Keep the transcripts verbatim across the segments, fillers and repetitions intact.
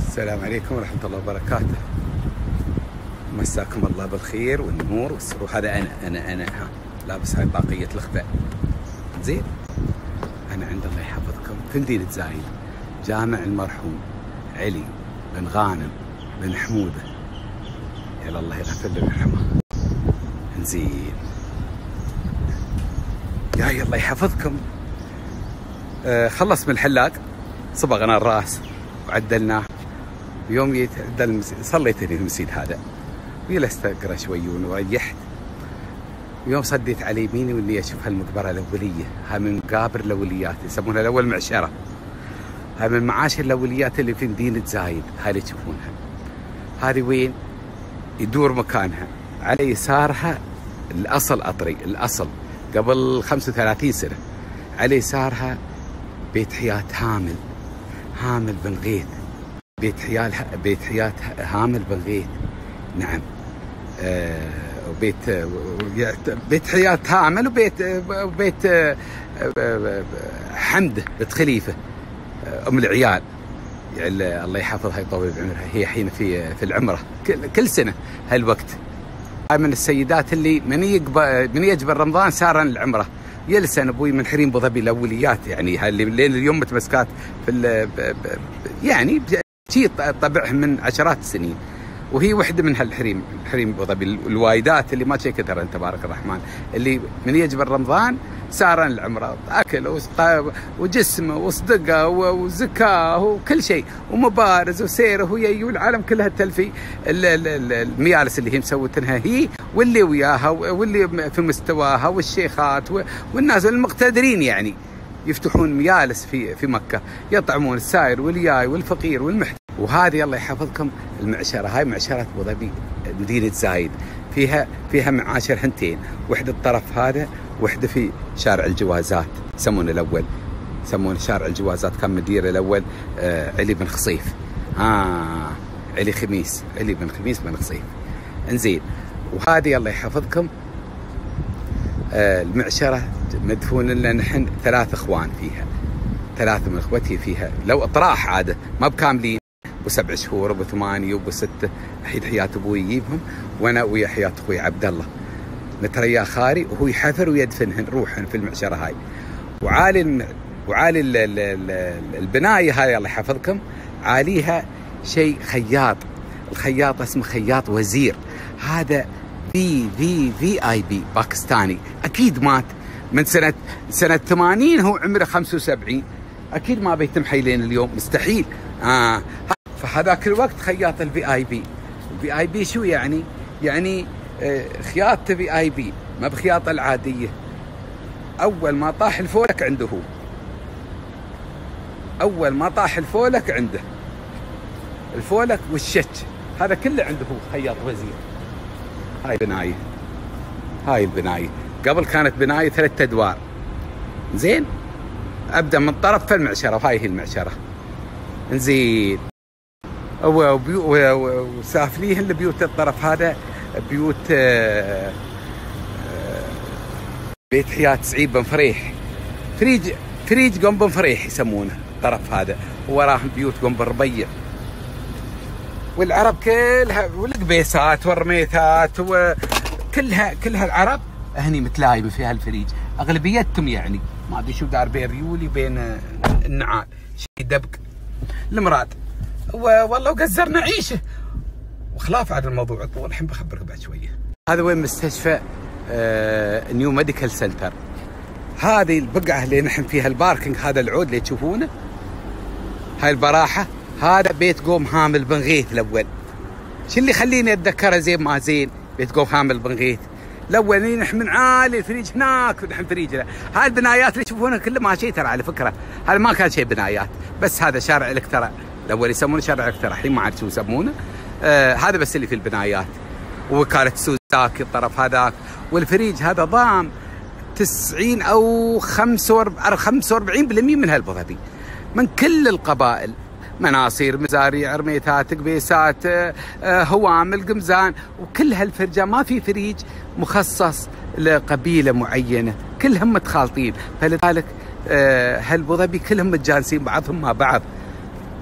السلام عليكم ورحمة الله وبركاته. مساكم الله بالخير والنور والسرور. هذا أنا أنا أنا ها لابس هاي طاقية الخفاء. زين. أنا عند الله يحفظكم في مدينة زايد، جامع المرحوم علي بن غانم بن حمودة، يا الله يغفر له ويرحمه. زين. يا الله يحفظكم. آه خلص من الحلاق، صبغنا الراس وعدلناه. يوم جيت صليت في المسجد هذا وجلست اقرا شوي وريحت. يوم صديت على يميني واني اشوف هالمقبره الاوليه، هاي من مقابر الاوليات يسمونها الاول معشره. هاي من معاشر الاوليات اللي في مدينه زايد، هاي اللي تشوفونها. هذه وين؟ يدور مكانها على يسارها الاصل اطري، الاصل قبل خمسة وثلاثين سنه. على يسارها بيت حياة هامل، هامل بن غيث. بيت حياة بيت حياة هامل بن غيث. نعم. آه وبيت بيت حياة هامل وبيت وبيت آه حمد بنت خليفة ام العيال، يعني الله يحفظها يطول بعمرها. هي حين في في العمره كل سنه هالوقت. هاي من السيدات اللي من يقبل من يجبر رمضان سارن العمره. يلسن ابوي من حريم ابو ظبي الاوليات، يعني هاي اللي لين اليوم متمسكات في يعني شيء طبعهم من عشرات السنين، وهي وحده من هالحريم، حريم ابو ظبي الوايدات اللي ما شي كثر تبارك الرحمن، اللي من يجبر رمضان سارن العمره، اكل وجسمه وصدقه وزكاه وكل شيء ومبارز وسيره ويا والعالم كلها تلفي الميالس اللي هي مسوتنها هي واللي وياها واللي في مستواها والشيخات والناس المقتدرين، يعني يفتحون ميالس في في مكه يطعمون السائر والياي والفقير والمحتاج. وهذه الله يحفظكم المعشره، هاي معشره ابو ظبي مدينه زايد، فيها فيها معاشر هنتين، وحده الطرف هذا وحده في شارع الجوازات، يسمونه الاول يسمونه شارع الجوازات، كان مدير الاول آه علي بن خصيف. اه علي خميس، علي بن خميس بن خصيف. انزين. وهذه الله يحفظكم آه المعشره مدفون لنا نحن ثلاث اخوان فيها، ثلاثه من اخوتي فيها، لو اطراح عاده ما بكاملين، ابو سبع شهور ابو ثمانيه وابو سته، الحين حياه ابوي يجيبهم وانا ويا حياه اخوي عبد الله نتريا خاري، وهو يحفر ويدفنهن روحهن في المعشره هاي. وعالي الم... وعالي ال... ال... ال... البنايه هاي الله يحفظكم عاليها شيء خياط، الخياط اسمه خياط وزير، هذا في في في اي بي باكستاني، اكيد مات من سنه سنه ثمانين، هو عمره خمسة وسبعين، اكيد ما بيتم حيلين اليوم، مستحيل. اه فهذاك الوقت خياط الفي اي بي. الفي اي بي شو يعني؟ يعني آه خياطة في اي بي، ما بخياطة العادية. اول ما طاح الفولك عنده هو، اول ما طاح الفولك عنده الفولك والشك، هذا كله عنده هو خياط وزير. هاي بناية، هاي البناية قبل كانت بناية ثلاثة ادوار. زين. ابدا من طرف في المعشرة، وهاي هي المعشرة. نزيد. وسافليهن لبيوت الطرف هذا بيوت بيت حياة سعيد بن فريح، فريج فريج قم بن فريح يسمونه الطرف هذا، ووراهم بيوت قم بن ربيع. والعرب كلها والقبيسات والرميثات وكلها كلها العرب هني متلايمه في هالفريج، اغلبيتهم يعني ما ادري شو دار بين ريولي بين النعال شيء دبق المراد. والله وقزرنا عيشه وخلاف عاد الموضوع طول، الحين بخبرك بعد شويه. هذا وين مستشفى آه نيو ميديكال سنتر. هذه البقعه اللي نحن فيها الباركنج، هذا العود اللي تشوفونه، هاي البراحه، هذا بيت قوم هامل بن غيث الاول. شو اللي يخليني اتذكره زين ما زين؟ بيت قوم هامل بن غيث الاول. نحن من عالي الفريج هناك ونحن فريجنا. هاي البنايات اللي تشوفونها كلها ما شيء ترى على فكره، هذا ما كان شيء بنايات، بس هذا شارع الكترا الاول يسمونه شارع الكترا، الحين ما عاد شو يسمونه. آه هذا بس اللي في البنايات. ووكاله سوزاكي الطرف هذاك. والفريج هذا ضام تسعين او خمسة وأربعين بالمئة من هالابو ظبي، من كل القبائل، مناصير، مزاريع، رميثات، قبيسات، هوامل، قمزان، وكل هالفرجة ما في فريج مخصص لقبيلة معينة، كلهم متخالطين. فلذلك هالابو ظبي كلهم متجانسين بعضهم مع بعض.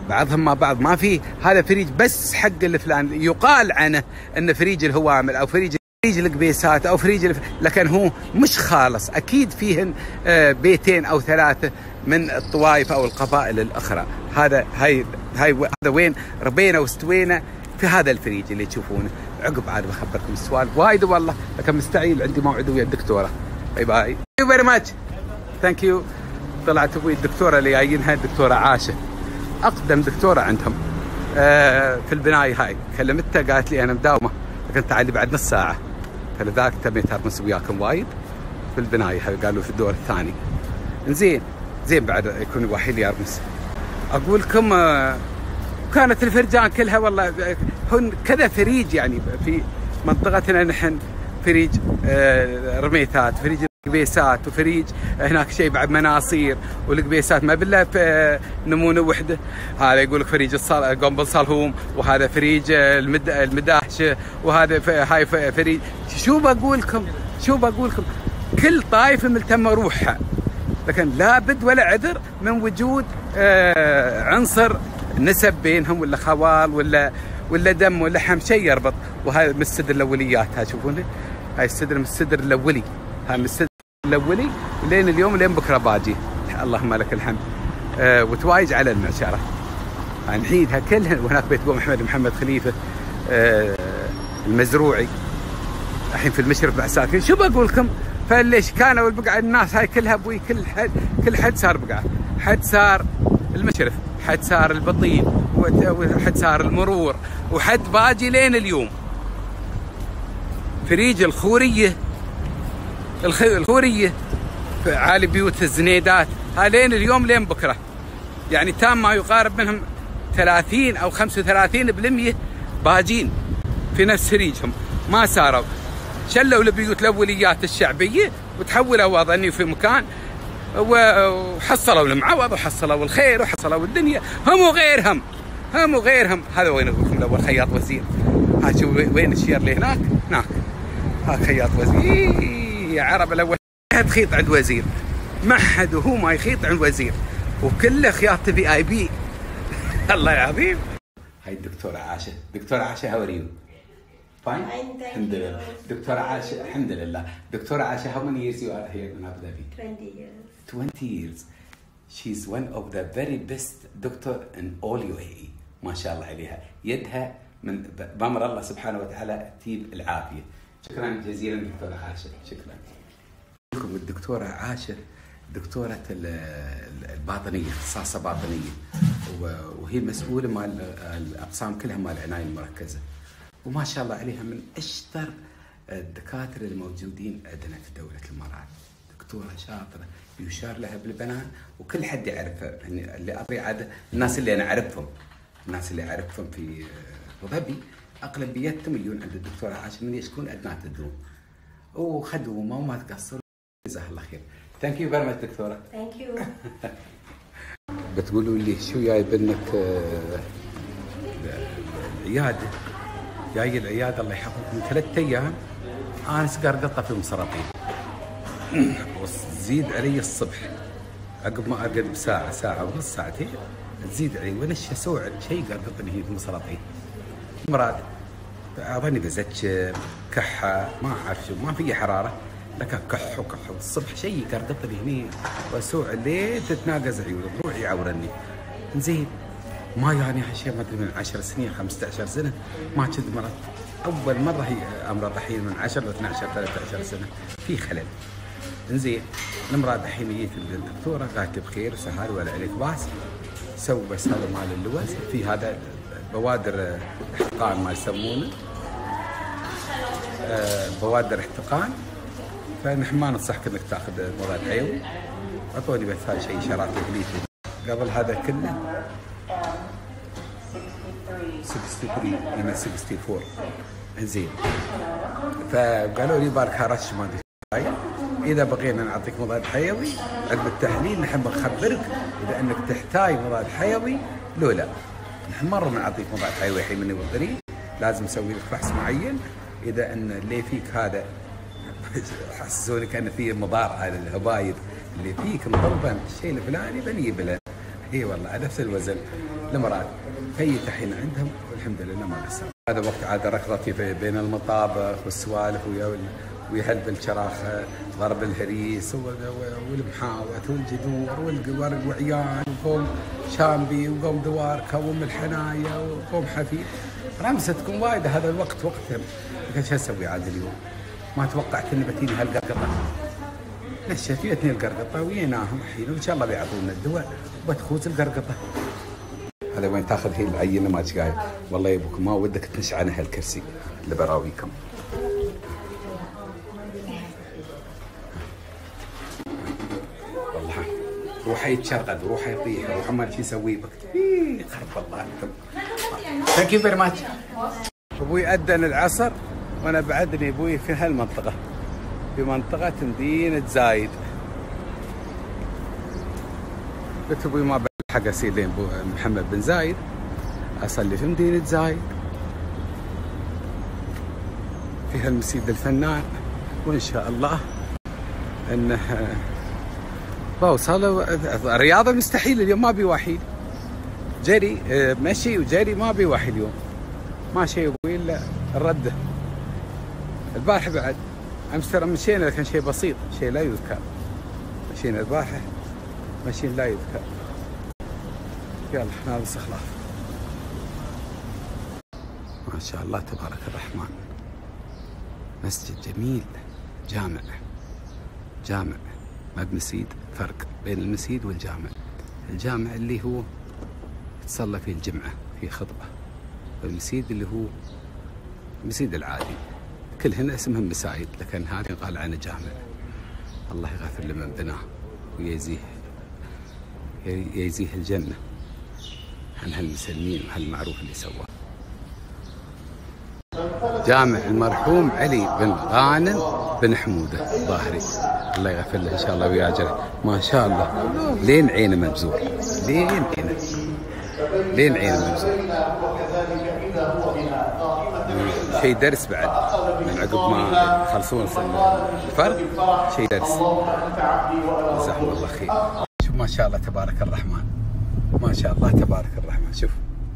بعضهم مع بعض. ما في هذا فريج بس حق الفلان، يقال عنه انه فريج الهوامل او فريج فريج القبيسات او فريج الف... لكن هو مش خالص، اكيد فيهن بيتين او ثلاثه من الطوائف او القبائل الاخرى. هذا هاي هاي هذا وين ربينا واستوينا في هذا الفريج اللي تشوفونه. عقب عاد بخبركم السوالف وايد والله، لكن مستعجل عندي موعد ويا الدكتوره. باي باي. ثانك يو فيري ماتش. ثانك يو. طلعت ابوي الدكتوره اللي جايينها الدكتوره عاشه، اقدم دكتوره عندهم آه في البنايه هاي. كلمتها قالت لي انا مداومه لكن تعالي بعد نص ساعه، فلذلك تبيت ارمس وياكم وايد في البنايه هاي. قالوا في الدور الثاني. زين زين بعد يكون الوحيد يرمس. اقول لكم آه كانت الفرجان كلها والله هن كذا فريج يعني في منطقتنا نحن، فريج آه رميثات، فريج القبيسات، وفريج هناك شيء بعد مناصير والقبيسات ما بالله في نمونه وحده. هذا يقول لك فريج قنبل صلهوم، وهذا فريج المد المداحشه، وهذا هاي فريج. شو بقول لكم شو بقول لكم كل طائفه ملتمه روحها، لكن لا بد ولا عذر من وجود آه عنصر نسب بينهم، ولا خوال ولا ولا دم ولا لحم، شيء يربط. وهاي من السدر الاوليات، هاي تشوفونه، هاي السدر من السدر الاولي، هاي من السدر الاولي لين اليوم لين بكره باجي. اللهم لك الحمد. أه وتوايج على المعشره هاي نحيدها كلها. وهناك بيت ابو محمد محمد خليفه أه المزروعي الحين في المشرف بعساكر. شو بقول لكم؟ فليش كانوا البقعه الناس هاي كلها ابوي، كل حد كل حد صار بقعه، حد صار المشرف، حد صار البطيل، وحد صار المرور، وحد باجي لين اليوم. فريج الخوريه الخوريه عالي بيوت الزنيدات، ها لين اليوم لين بكره يعني تام ما يقارب منهم ثلاثين او خمسة وثلاثين بالمئة باجين في نفس فريجهم. ما صاروا شلوا البيوت الاوليات الشعبيه وتحولوا اظني في مكان، وحصلوا المعوض وحصلوا الخير وحصلوا الدنيا، هم وغيرهم هم وغيرهم. هذا وين اقول لكم الاول خياط وزير. ها شوف وين الشير اللي هناك هناك، ها خياط وزير يا عرب. الاول ما حد خيط عند وزير، ما حد وهو ما يخيط عند وزير، وكله خياطه في اي بي. الله العظيم. هاي الدكتوره عاشه. دكتوره عاشه هاو ار يو؟ Fine? الحمد لله. دكتورة عاشة الحمد لله. دكتورة عاشة how many years you are here in Abu Dhabi? twenty years. twenty years. She's one of the very best doctor in all U A E. ما شاء الله عليها. يدها من بأمر الله سبحانه وتعالى تجيب العافية. شكرا جزيلا دكتورة عاشة. شكرا. الدكتورة عاشة دكتورة الباطنية، اختصاصها باطنية، وهي مسؤولة مال الأقسام كلها مال العناية المركزة. وما شاء الله عليها من اشطر الدكاتره الموجودين عندنا في دوله الامارات. دكتوره شاطره يشار لها بالبنان، وكل حد يعرفها. يعني اللي اطري عاد الناس اللي انا اعرفهم، الناس اللي اعرفهم في ابو ظبي اغلبيتهم يجون عند الدكتوره عاشة من يشكون عندنا تدوم وخدومه وما تقصر. جزاها الله خير. ثانك يو فيري ماتش دكتوره. ثانك يو. بتقولوا لي شو جايب لك العياده؟ جاي العياده الله يحفظك من ثلاث ايام انا سقرقطه في مسرطين، وتزيد علي الصبح عقب ما ارقد بساعه ساعه ونص ساعتين تزيد علي، وانا ايش اسوي شيء قرقطني هي في مسرطين. مراد اظني بزكر كحه ما اعرف شو، ما في حراره لكن كح وكح الصبح شيء قرقطني هني، واسوع الليل تتناقز عيوني روحي يعورني. زين ما يعني هالشيء ما ادري من عشر سنين خمسة عشر سنه ما كنت مرض. اول مره هي امراض الحين من عشر ل اثني عشر ثلاثة عشر سنه في خلل. انزين المراد الحين جيت الدكتوره قالت لي بخير سهل ولا عليك باس، سوي بس هذا مال اللوز في هذا بوادر احتقان ما يسمونه آه بوادر احتقان، فنحن ما ننصحك انك تاخذ مضاد حيوي. اعطوني بس هاي شيء شرات الهليفي قبل هذا كله ستة وستين الى ستة وأربعين. زين فقالوا لي بارك رش ما ادري. اذا بغينا نعطيك مضاد حيوي عقب التحليل نحب نخبرك اذا انك تحتاج مضاد حيوي لو لا. نحن مره ما نعطيك مضاد حيوي الحين من الطريق، لازم نسوي لك فحص معين. اذا ان اللي فيك هذا حسسوني كان فيه مضار على الهبايد اللي فيك مضربا الشيء الفلاني بنجيب له اي والله على نفس الوزن المرات. في تحين عندهم والحمد لله ما قصر. هذا وقت عاد ركضتي بين المطابخ والسوالف ويا ويهل بالشراخه، ضرب الهريس والمحاوة والجذور والورق وعيان وقوم شامبي وقوم دواركه وام الحنايا وقوم حفيد. رمستكم وايد هذا الوقت وقتهم. قلت شو اسوي عاد اليوم؟ ما توقعت اني بتيني هالقرقطه. نشت ويتني القرقطه ويناهم الحين وان شاء الله بيعطونا الدواء وبتخوز القرقطه. هذا وين تاخذ هي العينه ما قايل. والله يا ابوك ما ودك تنش عن هالكرسي اللي براويكم. والله روحه يتشرقد وروحه يطيح وروحه ما شي يسوي بك. اي خرب الله انتم. ثانك يو فيري ماتش. ابوي اذن العصر وانا بعدني ابوي في هالمنطقه، في منطقه مدينه زايد. قلت ابوي ما بلحق اسير لين محمد بن زايد، اصلي في مدينه زايد في هالمسجد الفنان، وان شاء الله انه بوصل. الرياضه مستحيل اليوم، ما بي وحيد جري مشي وجري، ما بي واحد اليوم ماشي ابوي الا الرده. البارحه بعد امس ترى مشينا لكن شيء بسيط، شيء لا يذكر. مشينا البارحه مشي لا يذكر. يلا نالص خلاص. ما شاء الله تبارك الرحمن. مسجد جميل، جامع جامع ما بمسيد. فرق بين المسيد والجامع. الجامع اللي هو تصلى فيه الجمعة في خطبة، والمسيد اللي هو المسيد العادي. كلهن اسمهم مسايد لكن هذا قال عنه جامع. الله يغفر لمن بناه ويجزيه يجزيه الجنة عن هالمسلمين وهالمعروف اللي سواه. جامع المرحوم علي بن غانم بن حمودة الظاهري، الله يغفر له ان شاء الله وياجره. ما شاء الله لين عينه مبزور، لين عينه لين عينه مبزور. شيء درس بعد من عقب ما يخلصون الفرق، شيء درس. جزاهم الله خير. شوف ما شاء الله تبارك الرحمن، ما شاء الله تبارك الرحمن. شوف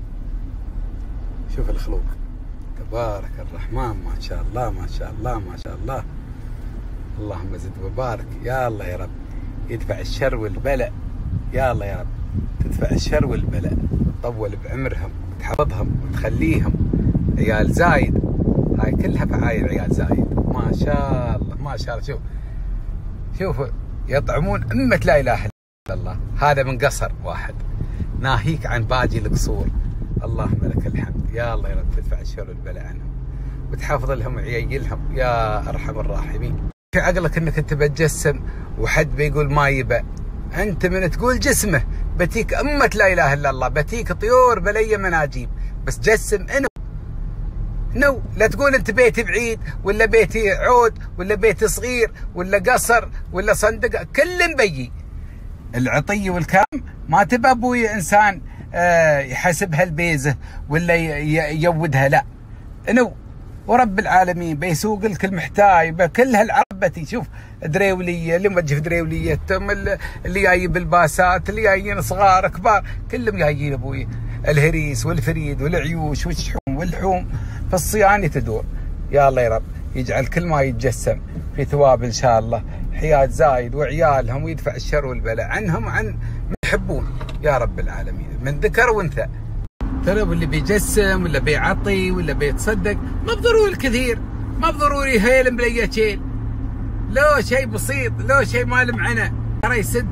شوف الخلوق تبارك الرحمن، ما شاء الله ما شاء الله ما شاء الله. اللهم زد وبارك. يا الله يا رب يدفع الشر والبلاء، يا الله يا رب تدفع الشر والبلاء، تطول بعمرهم وتحفظهم وتخليهم. عيال زايد هاي كلها فعايل عيال زايد، ما شاء الله ما شاء الله. شوف شوفوا يطعمون أمة لا إله إلا الله. هذا من قصر واحد ناهيك عن باقي القصور. اللهم لك الحمد. يا الله يا رب تدفع الشر والبلاء عنهم وتحافظ لهم وعيالهم يا أرحم الراحمين. في عقلك انك انت بتجسم وحد بيقول ما يبى، انت من تقول جسمه بتيك أمة لا إله إلا الله، بتيك طيور بلي مناجيب، بس جسم انو نو. لا تقول انت بيتي بعيد ولا بيتي عود ولا بيتي صغير ولا قصر ولا صندق، كل مبيي. العطية والكرم ما تبى ابوي انسان آه يحسبها البيزه ولا يودها، لا انو ورب العالمين بيسوق لك المحتاج بكل هالعربتي. شوف دريوليه اللي موجه في دريوليتهم، اللي جاي بالباسات، اللي جايين صغار كبار، كلهم جايين ابوي. الهريس والفريد والعيوش والشحوم واللحوم في الصيانه تدور. يا الله يا رب يجعل كل ما يتجسم في ثواب ان شاء الله حياة زايد وعيالهم، ويدفع الشر والبلاء عنهم وعن من يحبون يا رب العالمين من ذكر وانثى. ترى واللي بيجسم ولا بيعطي ولا بيتصدق ما بضروري الكثير، ما بضروري هيل مليا شيل، لو شيء بسيط، لو شيء ما له معنى. ترى يسد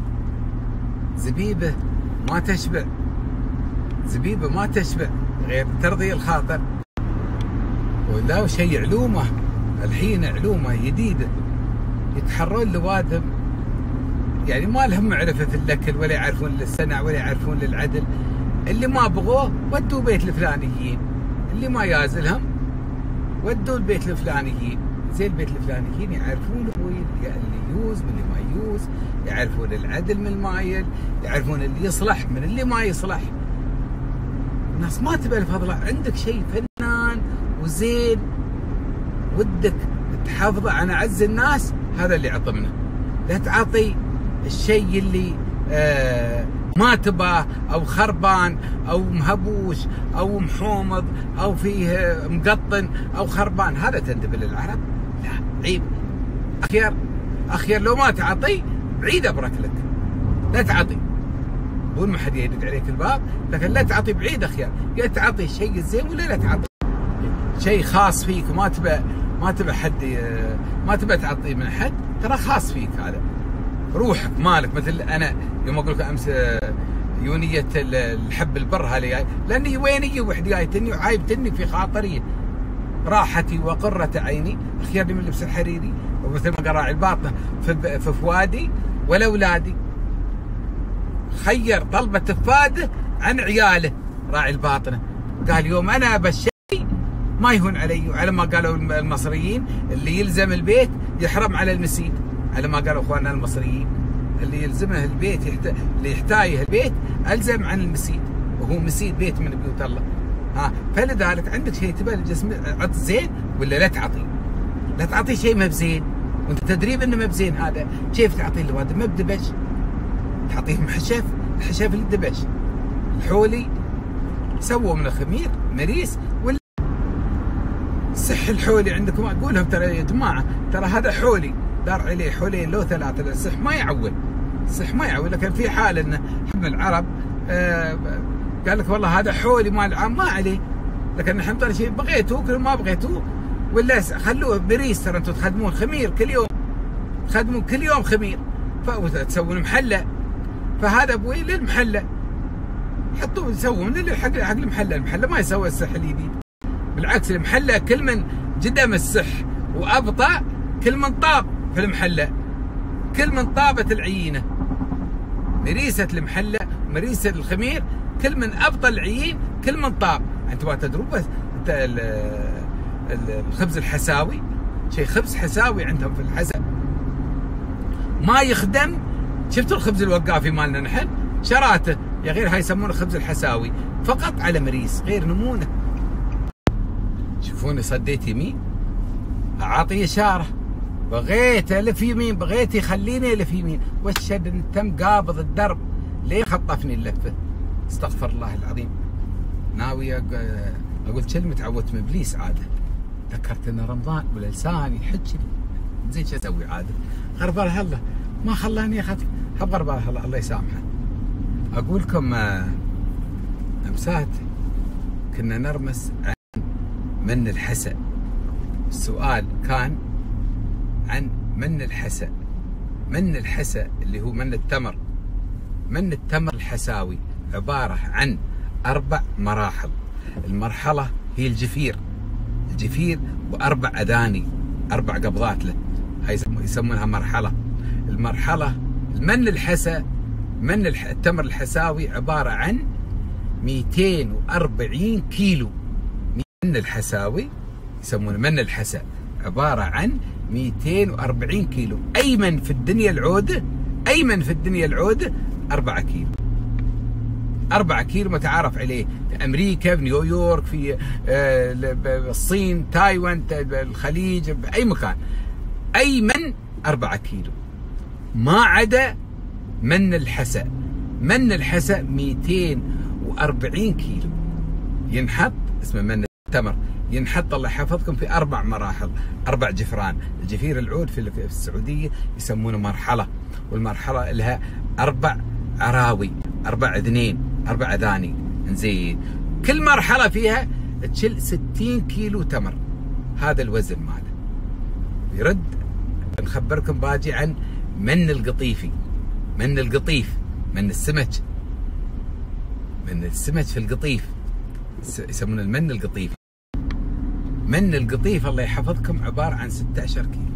زبيبه ما تشبع، زبيبه ما تشبع غير ترضي الخاطر. ولا شيء علومه الحين، علومه جديده يتحرون لوادم يعني ما لهم معرفه في الاكل ولا يعرفون للصنع ولا يعرفون للعدل. اللي ما بغوه ودوا بيت الفلانيين، اللي ما يازلهم ودوا البيت الفلانيين. زي البيت الفلانيين يعرفون اللي يوز من اللي ما يوز، يعرفون العدل من المايل، يعرفون اللي يصلح من اللي ما يصلح. الناس ما تبى الفضل، عندك شيء فنان وزين ودك تحافظه عن اعز الناس، هذا اللي عطمنا. لا تعطي الشيء اللي آه ما تباه او خربان او مهبوش او محومض او فيه مقطن او خربان، هذا تندب للعرب؟ لا، عيب. اخير اخير لو ما تعطي بعيد ابرك لك، لا تعطي. بدون ما حد يدق عليك الباب، لكن لا تعطي بعيد اخير، يا تعطي الشيء الزين ولا لا تعطي شيء خاص فيك، ما تبى ما تبى حد ما تبى تعطيه من حد، ترى خاص فيك هذا، روحك مالك. مثل انا يوم اقول لك امس يونيه الحب البر هذه جاي، لاني ويني وحدي جايتني وعايبتني في خاطري، راحتي وقرة عيني اخيرني من اللبس الحريري، ومثل ما قراعي الباطنه في في فؤادي ولا اولادي. خير طلبة فاده عن عياله راعي الباطنه، قال يوم انا بالشيء ما يهون علي، وعلى ما قالوا المصريين اللي يلزم البيت يحرم على المسيد، على ما قالوا اخواننا المصريين اللي يلزمه البيت يحت... اللي يحتايه البيت الزم عن المسيد، وهو مسيد بيت من بيوت الله. ها فلذلك عندك شيء تبى الجسم عط زين ولا لا تعطي؟ لا تعطي شيء ما بزين وانت تدري انه ما بزين، هذا كيف تعطيه الواد ما بدبش؟ تعطيهم حشف، الحشف اللي دبش. الحولي سووا من الخمير مريس ولا صح الحولي عندكم، اقول لهم ترى يا جماعه ترى هذا حولي دار عليه حولين لو ثلاثه، الصح ما يعول، الصح ما يعول. لكن في حال انه حب العرب آه قال لك والله هذا حولي مال العام ما عليه، لكن نحن ترى شيء بغيتوه كل ما بغيتوه ولا خلوه بريس، ترى انتم تخدمون خمير كل يوم، تخدمون كل يوم خمير، فتسوون محله، فهذا ابوي للمحله، حطوه يسوون حق حق المحله، المحله ما يسوي الصح الجديد، بالعكس المحله كل من جدم الصح وابطا كل من طاب في المحله، كل من طابت العيينه، مريسه المحله مريسه الخمير كل من ابطا العيين كل من طاب. انتم تدرون بس الخبز الحساوي شيء خبز حساوي عندهم في الحسا ما يخدم. شفتوا الخبز الوقافي مالنا نحن شراته يا غير، هاي يسمونه خبز الحساوي فقط على مريس غير نمونه. شوفوني صديت يمين اعطي اشاره، بغيت الف يمين، بغيت يخليني الف يمين، والشد ان تم قابض الدرب ليه خطفني اللفه. استغفر الله العظيم، ناوي اقول كلمه تعودت من ابليس عاده، ذكرت ان رمضان ولساني يحكي زين شو اسوي عاده، غربله الله ما خلاني اخذ حب غربله الله الله يسامحه. اقول لكم امسات كنا نرمس عن من الحسا، السؤال كان عن من الحسا، من الحسا اللي هو من التمر. من التمر الحساوي عبارة عن أربع مراحل، المرحلة هي الجفير، الجفير وأربع أذاني، أربع قبضات له، هاي يسمونها مرحلة. المرحلة المن الحسا، من التمر الحساوي عبارة عن مئتين وأربعين كيلو. من الحساوي يسمونه من الحسا عبارة عن مئتين وأربعين كيلو، أيمن في الدنيا العودة، أيمن في الدنيا العودة أربعة كيلو، أربعة كيلو متعارف عليه في أمريكا، في نيويورك، في الصين، تايوان، الخليج، بأي مكان، أيمن أربعة كيلو، ما عدا من الحسا. من الحسا مئتين وأربعين كيلو، ينحط اسمه من التمر، ينحط الله يحفظكم في أربع مراحل، أربع جفران. الجفير العود في السعودية يسمونه مرحلة، والمرحلة لها أربع عراوي، أربع أذنين، أربع أذاني. زين كل مرحلة فيها تشيل ستين كيلو تمر، هذا الوزن ماله. يرد نخبركم باجي عن من القطيفي، من القطيف، من السمك، من السمك في القطيف يسمونه المن القطيف. من القطيف الله يحفظكم عبارة عن ستة عشر كيلو،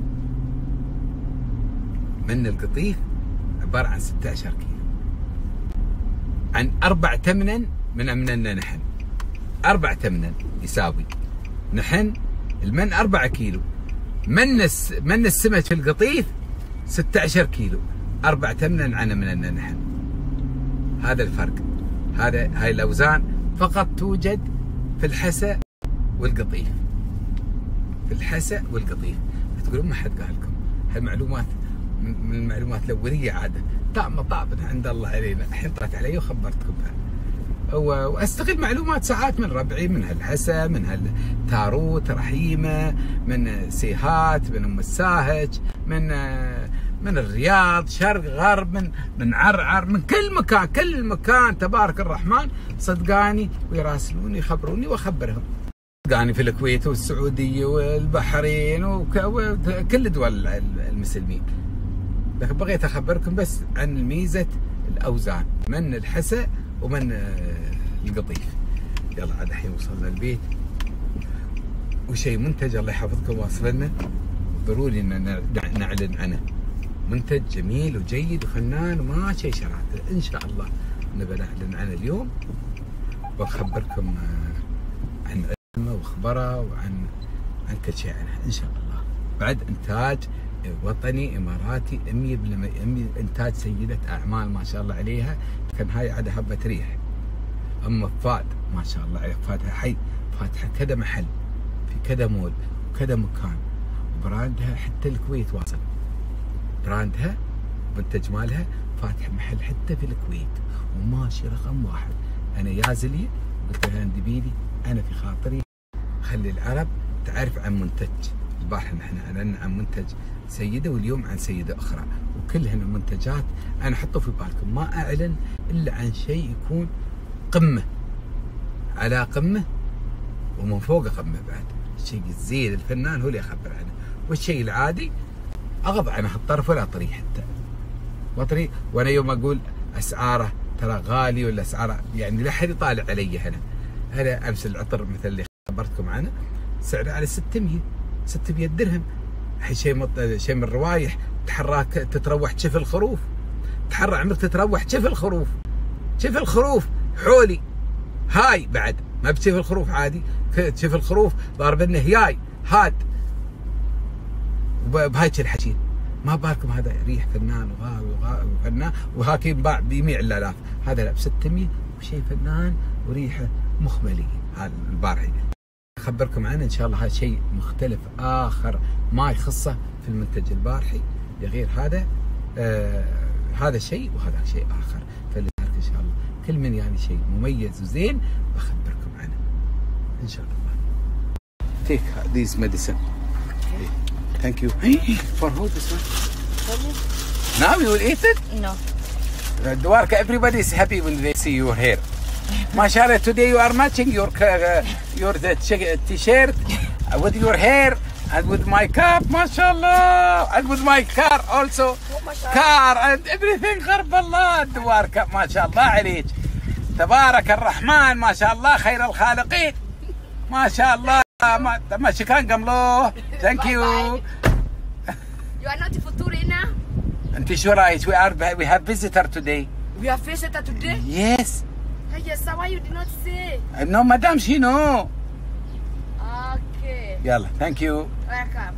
من القطيف عبارة عن ستة عشر كيلو، عن أربع تمنا من أمننا نحن، أربع تمنا يساوي نحن المن أربعة كيلو، من الس... من السمك في القطيف ستة عشر كيلو، أربع تمنا عن أمننا نحن. هذا الفرق، هذا هاي الأوزان فقط توجد في الحسا والقطيف، في الحسا والقطيف. تقولون ما حد قال لكم هالمعلومات، من المعلومات الاوليه عاده طعمه طابت عند الله علينا، الحين طلعت علي وخبرتكم بها. واستغل معلومات ساعات من ربعي، من هالحسا، من هالتاروت رحيمه، من سيهات، من ام الساهج، من من الرياض، شرق غرب، من من عرعر، من كل مكان، كل مكان تبارك الرحمن صدقاني ويراسلوني يخبروني واخبرهم. صدقاني في الكويت والسعوديه والبحرين وكل دول المسلمين. لكن بغيت اخبركم بس عن ميزه الاوزان من الحسا ومن القطيف. يلا عاد الحين وصلنا البيت وشيء منتج الله يحفظكم واصل لنا، ضروري ان نعلن عنه. منتج جميل وجيد وفنان وما شيء شراته، ان شاء الله نبي نعلن عنه اليوم ونخبركم عن علمه واخباره وعن عن كل شيء عنه ان شاء الله. بعد انتاج وطني اماراتي مية بالمية، انتاج سيده اعمال ما شاء الله عليها. كان هاي عاد هبه ريح. اما فؤاد ما شاء الله عليه، فاتحه حي، فاتحه كذا محل في كذا مول وكذا مكان، وبراندها حتى الكويت واصل. براندها منتج مالها فاتح محل حتى في الكويت وماشي رقم واحد. انا يازلي قلت لها عندي بيدي انا في خاطري خلي العرب تعرف عن منتج. البارحه نحن اعلنا عن منتج سيده واليوم عن سيده اخرى، وكلهن المنتجات انا حطوا في بالكم ما اعلن الا عن شيء يكون قمه على قمه ومن فوق قمه. بعد الشيء الزين الفنان هو اللي يخبر عنه، والشيء العادي اغض عن هالطرف ولا طريق حتى ما طريق. وانا يوم اقول اسعاره ترى غالي ولا اسعاره يعني لا حد يطالع علي هنا. انا امس العطر مثل اللي خبرتكم عنه سعره على ستمية ستمية درهم. الحين شيء مط... شيء من الروايح تحراك تتروح شف الخروف، تحرى عمرك تتروح شف الخروف، شف الخروف حولي هاي بعد ما بتشوف الخروف عادي، شف الخروف ضارب لنا هياي هاد بهايك الحكي. ما بالكم هذا ريح فنان وغالي وفنان وهاك ينباع ب مية الالاف، هذا لا ب ستمية وشيء فنان وريحه مخمليه. هذا البارحي اخبركم عنه ان شاء الله. هذا شيء مختلف اخر ما يخصه في المنتج البارحي غير هذا. آه هذا شيء وهذا شيء اخر، فلذلك ان شاء الله كل من يعني شيء مميز وزين بخبركم عنه ان شاء الله. Take these medicine. Thank you. For who this one? For me? Now you will eat it? No. Dwarka, everybody is happy when they see your hair. MashaAllah, today you are matching your uh, your t-shirt with your hair and with my cap, MashaAllah, and with my car also. Car and everything. غرب الله دوارك ما شاء الله عليك. تبارك الرحمن ما شاء الله خير الخالقين. ما شاء الله. ما ما شكرا قملو. Thank you. You are not Futurina? أنت شو رأيك؟ We are we have visitor today. We have visitor today? Yes. Yes, why you did not say? No, madam, she know. Okay. يلا, thank you. Welcome.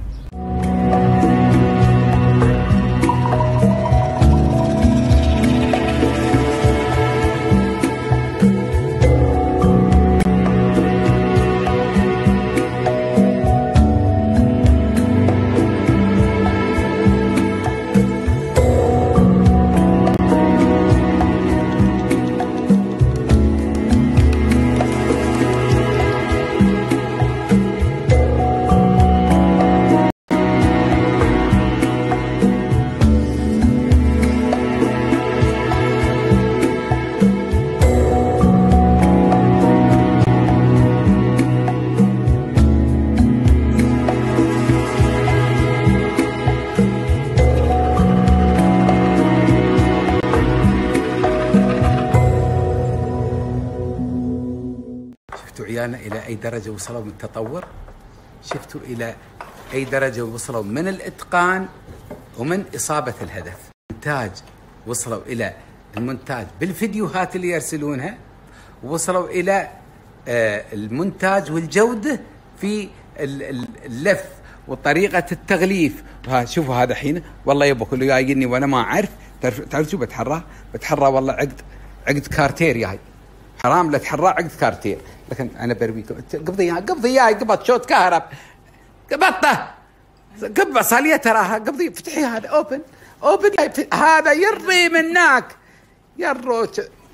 عيالنا إلى أي درجة وصلوا من التطور؟ شفتوا إلى أي درجة وصلوا من الإتقان ومن إصابة الهدف. المونتاج وصلوا إلى المونتاج بالفيديوهات اللي يرسلونها، ووصلوا إلى المونتاج والجودة في اللف وطريقة التغليف. شوفوا هذا حين والله يبا كله جايني وأنا ما أعرف. تعرف شو بتحراه؟ بتحراه والله عقد عقد كارتير ياي حرام لا تحراه عقد كارتير. لكن انا بربيكم قبضي اياه قبضي اياه قبض شوت كهرب قبضته قبض صاليه تراها قبضي فتحي هذا اوبن وبدأ هذا يري منك يرو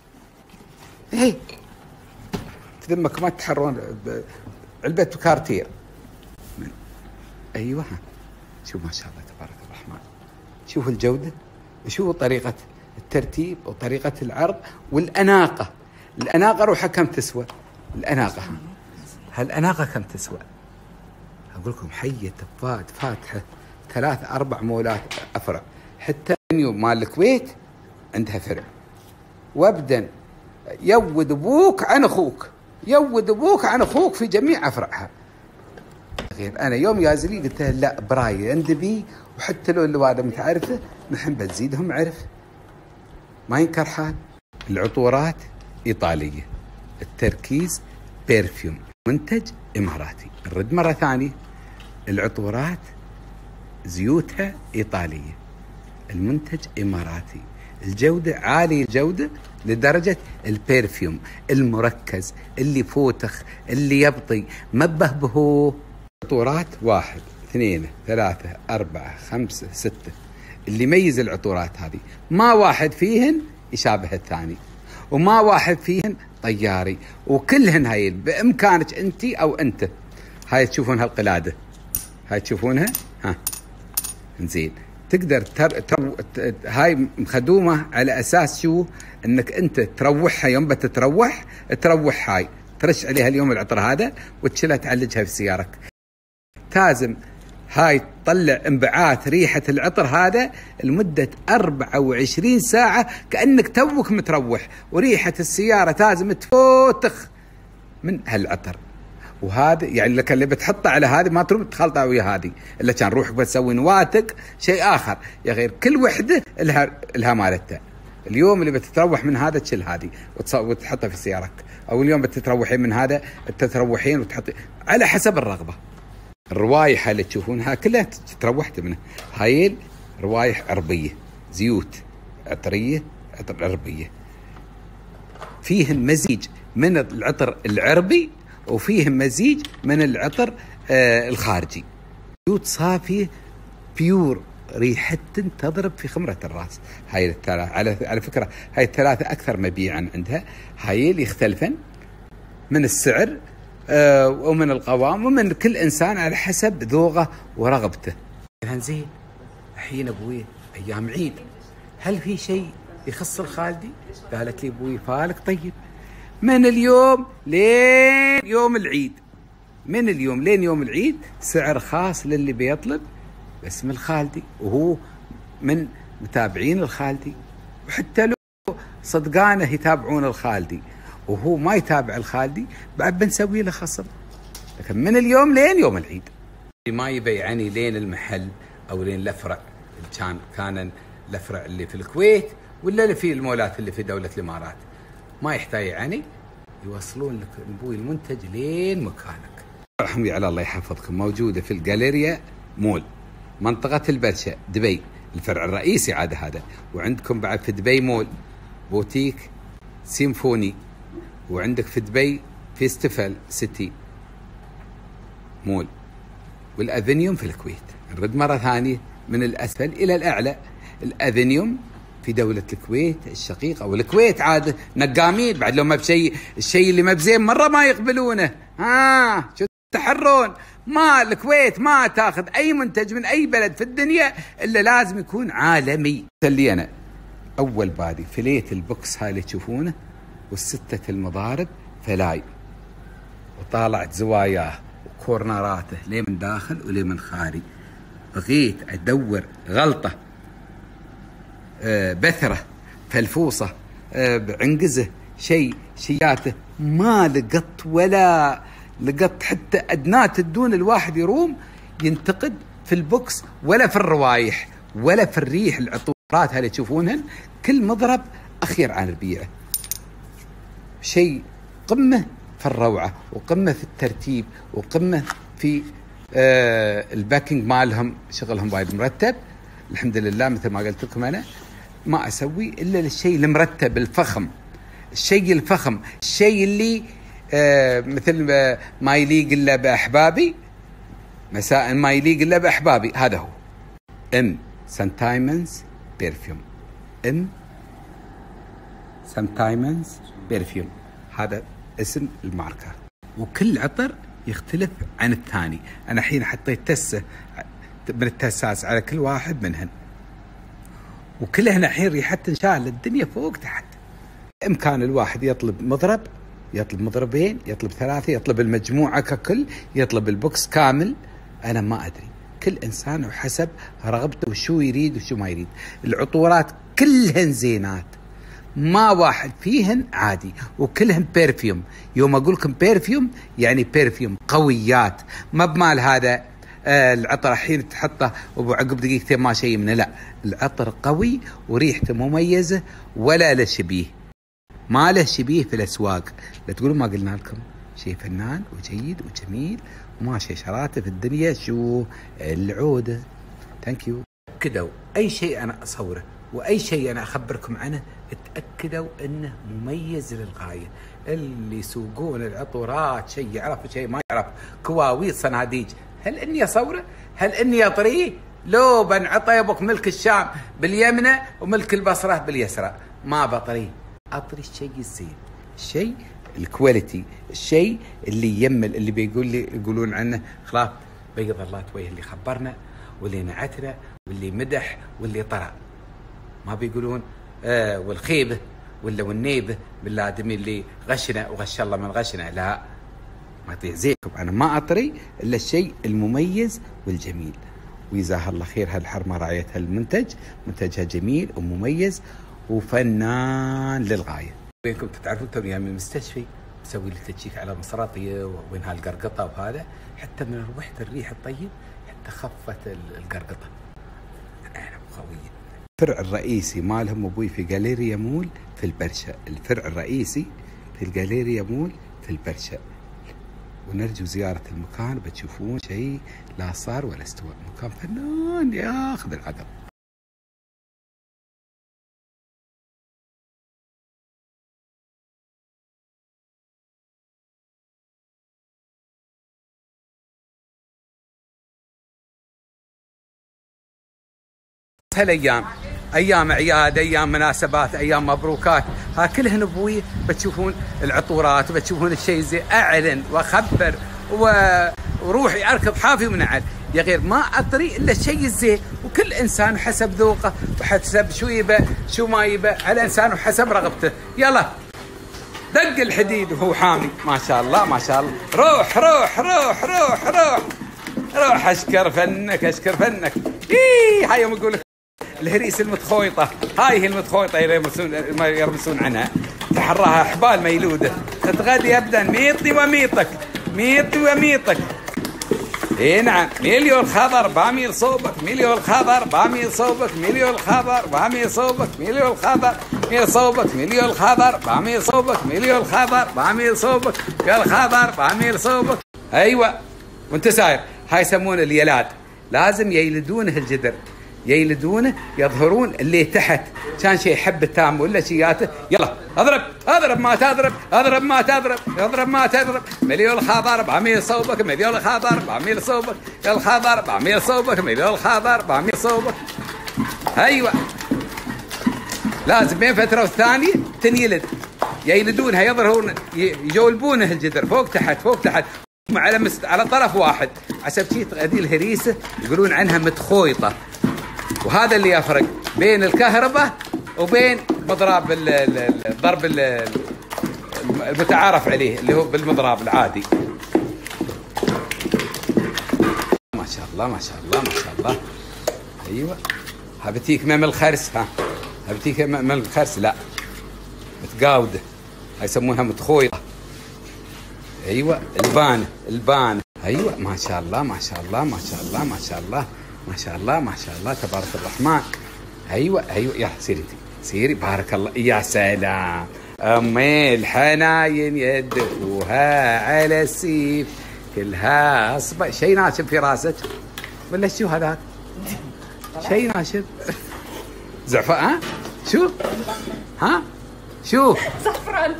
هي تذمك ما تحرون علبة كارتير من. أيوة شوف ما شاء الله تبارك الرحمن، شوف الجودة وشوف طريقة الترتيب وطريقة العرض والأناقة. الأناقة روحها كم تسوى؟ الأناقة هالأناقة كم تسوى؟ أقول لكم حية فات فاتحة ثلاث أربع مولات أفرع، حتى مال الكويت عندها فرع. وابدا يود أبوك عن أخوك، يود أبوك عن أخوك في جميع أفرعها. غير أنا يوم يازلي قلت له لا براي اندبي، وحتى لو اللي وادا متعرفه نحن بنزيدهم عرف ما ينكر حال. العطورات إيطالية، التركيز بيرفيوم، منتج إماراتي. نرد مرة ثانية، العطورات زيوتها إيطالية، المنتج إماراتي، الجودة عالية الجودة لدرجة البيرفيوم المركز اللي فوتخ اللي يبطي ما بهبهو. عطورات واحد اثنين ثلاثة أربعة خمسة ستة، اللي يميز العطورات هذه ما واحد فيهن يشابه الثاني، وما واحد فيهن طياري، وكلهن هاي بإمكانك أنت أو أنت. هاي تشوفون هالقلادة، هاي تشوفونها ها نزين، تقدر تر... تر... هاي مخدومة على أساس شو؟ أنك أنت تروحها يوم بتتروح تروح هاي ترش عليها اليوم العطر هذا وتشيلها تعلجها في سيارك. تازم هاي تطلع انبعاث ريحة العطر هذا لمدة أربعة وعشرين ساعة كأنك توك متروح، وريحة السيارة تازم تفوتخ من هالعطر. وهذا يعني لك اللي بتحطه على هذه ما تروح تخلطها ويا هذه، الا كان روحك بتسوي نواتك شيء اخر يا غير. كل وحده لها لها مالتها. اليوم اللي بتتروح من هذا تشيل هذه وتحطها في سيارك، او اليوم بتتروحين من هذا تتروحين وتحطي على حسب الرغبه. الروايح اللي تشوفونها كلها تروحت منها، هاي روايح عربيه، زيوت عطريه عطر عربيه، فيهم مزيج من العطر العربي وفيهم مزيج من العطر آه الخارجي. زيوت صافية بيور، ريحة تضرب في خمرة الراس. هاي الثلاثة على على فكرة هاي الثلاثة أكثر مبيعا عندها. هاي اللي يختلفن من السعر آه ومن القوام ومن كل إنسان على حسب ذوقه ورغبته. زين الحين أبوي أيام عيد، هل في شيء يخص الخالدي؟ قالت لي أبوي فالك طيب من اليوم لين يوم العيد، من اليوم لين يوم العيد سعر خاص للي بيطلب باسم الخالدي، وهو من متابعين الخالدي، وحتى لو صدقانه يتابعون الخالدي وهو ما يتابع الخالدي بعد بنسوي له خصم. لكن من اليوم لين يوم العيد اللي ما يبي يعني لين المحل او لين الافرع، كان كان الافرع اللي في الكويت ولا اللي في المولات اللي في دوله الامارات ما يحتاج يعني يوصلون لك نبوي المنتج لين مكانك. الحمد لله الله يحفظكم. موجوده في الجاليريا مول منطقه البرشا دبي، الفرع الرئيسي عاد هذا. وعندكم بعد في دبي مول بوتيك سيمفوني، وعندك في دبي فيستيفال سيتي مول، والأذنيوم في الكويت. نرد مرة ثانية من الأسفل إلى الأعلى. الأذنيوم في دولة الكويت الشقيقة، والكويت عاد نقامين بعد لو ما بشيء، الشيء اللي ما بزين مرة ما يقبلونه. ها شو تحرون؟ ما الكويت ما تاخذ أي منتج من أي بلد في الدنيا إلا لازم يكون عالمي. اللي أنا أول بادي فليت البوكس هاي اللي تشوفونه والستة المضارب فلاي، وطالعت زواياه وكورنراته ليه من داخل وليه من خارج. بغيت أدور غلطة أه بثرة فلفوصة أه عنقزه شيء شياته، ما لقط ولا لقط حتى أدنات الدون الواحد يروم ينتقد في البوكس ولا في الروايح ولا في الريح. العطورات هذه تشوفونهن كل مضرب أخير عن البيعة، شيء قمة في الروعة وقمة في الترتيب وقمة في آه الباكينج مالهم. شغلهم وايد مرتب الحمد لله. مثل ما قلت لكم أنا ما أسوي إلا للشيء المرتب الفخم، الشيء الفخم، الشيء اللي آه مثل ما يليق إلا بأحبابي مساء ما يليق إلا بأحبابي. هذا هو ام سانتايمنز perfume in sometimes perfume. هذا اسم الماركة. وكل عطر يختلف عن الثاني. أنا الحين حطيت تسة من التساس على كل واحد منهن، وكلهن الحين ريحتهن شاهلة الدنيا فوق تحت. إمكان الواحد يطلب مضرب، يطلب مضربين، يطلب ثلاثة، يطلب المجموعة ككل، يطلب البوكس كامل. أنا ما أدري، كل إنسان وحسب رغبته وشو يريد وشو ما يريد. العطورات كلهن زينات، ما واحد فيهن عادي، وكلهم بيرفيوم. يوم أقول لكم بيرفيوم يعني بيرفيوم قويات، ما بمال هذا آه العطر الحين تحطه وعقب دقيقتين ما شيء منه. لا، العطر قوي وريحته مميزة ولا له شبيه، ما له شبيه في الأسواق. لا تقولوا ما قلنا لكم، شيء فنان وجيد وجميل وما شيء شراته في الدنيا. شو العودة. ثانك يو. تأكدوا أي شيء أنا أصوره وأي شيء أنا أخبركم عنه اتأكدوا أنه مميز للغاية. اللي يسوقون العطورات شيء يعرف شيء ما يعرف، كواويط صناديج. هل إني أصوره؟ هل إني أطريه؟ لو بنعطي أبوك ملك الشام باليمنى وملك البصرة باليسرى، ما بطريه. أطري الشيء الزين، الشيء الكواليتي، الشيء اللي يمل، اللي بيقول لي يقولون عنه خلاص بيض الله تويه، اللي خبرنا واللي نعتنا واللي مدح واللي طرى. ما بيقولون آه والخيبة ولا والنيبة بالآدمي اللي غشنا وغش الله من غشنا. لا، ما يطيح زيكم. أنا ما أطري إلا الشيء المميز والجميل. وجزاها الله خير هالحرمة راعية هالمنتج، منتجها جميل ومميز وفنان للغاية. بينكم تتعرفون توني من المستشفى مسوي لي تشيك على مصراطية وين هالقرقطة وهذا، حتى من روحة الريح الطيب حتى خفت القرقطة. أنا قوية. الفرع الرئيسي مالهم أبوي في جاليريا مول في البرشا. الفرع الرئيسي في الجاليريا مول في البرشا، ونرجو زيارة المكان بتشوفون شيء لا صار ولا استوى. مكان فنان ياخذ العقل. هالايام ايام اعياد، ايام مناسبات، ايام مبروكات، ها كلهن ابوي بتشوفون العطورات وبتشوفون الشيء زي. اعلن واخبر وروحي اركض حافي ونعل يا غير ما اطري الا الشيء الزين. وكل انسان حسب ذوقه وحسب شو يبى شو ما يبى، على انسان وحسب رغبته. يلا دق الحديد وهو حامي. ما شاء الله ما شاء الله. روح روح روح روح روح روح. اشكر فنك اشكر فنك. اي هاي يوم اقول لك الهريس المتخويطة، هاي هي المتخويطة يرمسون يرمسون عنها، تحراها حبال ميلودة، تتغدي أبدا ميطي وميطك ميطي وميطك. اي نعم، مليون خضر باميل صوبك، مليون خضر باميل صوبك، مليون خضر باميل صوبك، مليون خضر باميل صوبك، مليون خضر باميل صوبك، مليون خضر باميل صوبك، مليون خضر باميل صوبك. ايوه، وانت ساير هاي يسمونه اليلاد، لازم ييلدونه الجدر، ييلدونه يظهرون اللي تحت كان شيء حب تام ولا شياته. يلا اضرب اضرب ما تضرب اضرب ما تضرب اضرب ما تضرب. مليون خضر بعميل صوبك، مليون خضر بعميل صوبك، مليون خضر بعميل صوبك، مليون خضر بعميل صوبك. ايوه، لازم بين فتره والثانيه تنيلد، ييلدونها يظهرون يجولبونه الجدر فوق تحت فوق تحت على مست... على طرف واحد. عشان شيء هذه الهريسه يقولون عنها متخويطه. وهذا اللي يفرق بين الكهرباء وبين مضرب الضرب المتعارف عليه اللي هو بالمضرب العادي. ما شاء الله ما شاء الله ما شاء الله. ايوه، هبتيك مم الخرس. ها هبتيك مم الخرس. لا، متقاوده، هاي يسمونها متخويطه. ايوه، البان البان. ايوه، ما شاء الله ما شاء الله ما شاء الله ما شاء الله ما شاء الله ما شاء الله تبارك الرحمن. ايوه ايوه، يا سيري انتي سيري. بارك الله. يا سلام، امي الحناين يدقوها على السيف كلها اصبع. شيء ناشف في راسك ولا شو هذا؟ شيء ناشف زعفران. ها شو؟ ها شو؟ زعفران.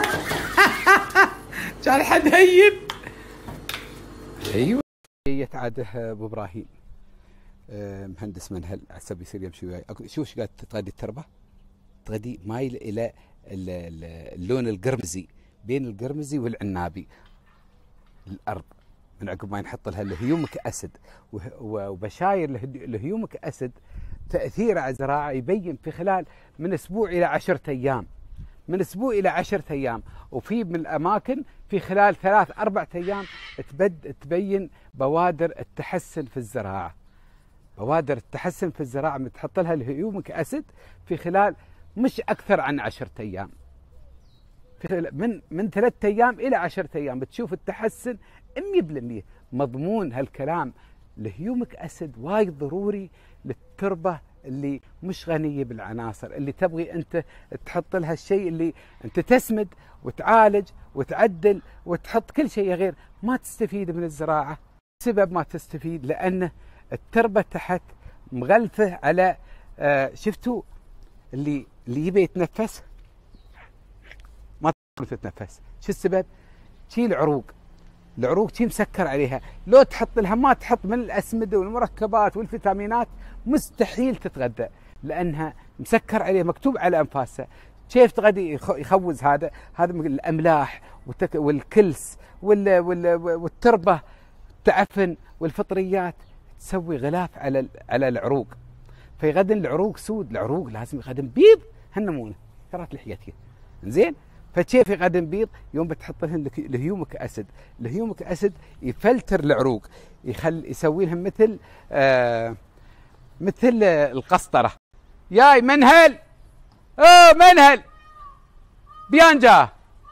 كان حد هيب. ايوه، يتعاده ابو ابراهيم آه مهندس منهل عسب يصير يمشي وياي. شوف ايش قاعد تغدي التربه؟ تغدي مايل الى اللون القرمزي، بين القرمزي والعنابي الارض، من عقب ما ينحط لها الهيومك اسيد. وبشاير الهيومك اسيد تاثيره على الزراعه يبين في خلال من اسبوع الى عشرة ايام، من اسبوع الى عشرة ايام، وفي من الاماكن في خلال ثلاث اربع ايام تبد تبين بوادر التحسن في الزراعه. بوادر التحسن في الزراعه من تحط لها الهيومك اسيد في خلال مش اكثر عن عشرة ايام، في من من ثلاثة ايام الى عشرة ايام بتشوف التحسن مية بالمية. مضمون هالكلام. الهيومك اسيد وايد ضروري للتربه اللي مش غنيه بالعناصر، اللي تبغي انت تحط لها الشيء اللي انت تسمد وتعالج وتعدل وتحط كل شيء، غير ما تستفيد من الزراعه. سبب ما تستفيد لان التربه تحت مغلفه على آه شفتوا اللي اللي يبي يتنفس ما تقدر تتنفس. شو السبب؟ شي العروق، العروق شي مسكر عليها. لو تحط لها ما تحط من الاسمده والمركبات والفيتامينات مستحيل تتغذى، لانها مسكر عليها، مكتوب على انفاسها. كيف تغذي؟ يخوز هذا هذا من الاملاح والكلس والتربه التعفن والفطريات تسوي غلاف على على العروق، فيغدن العروق سود. العروق لازم يغدن بيض هالنمونه، ترات لحيتي زين. فكيف يغدن بيض؟ يوم بتحط لهم الهيومك اسيد. الهيومك اسيد يفلتر العروق، يخل يسوي لهم مثل آه مثل القسطره. ياي منهل، اوه منهل بيانجا.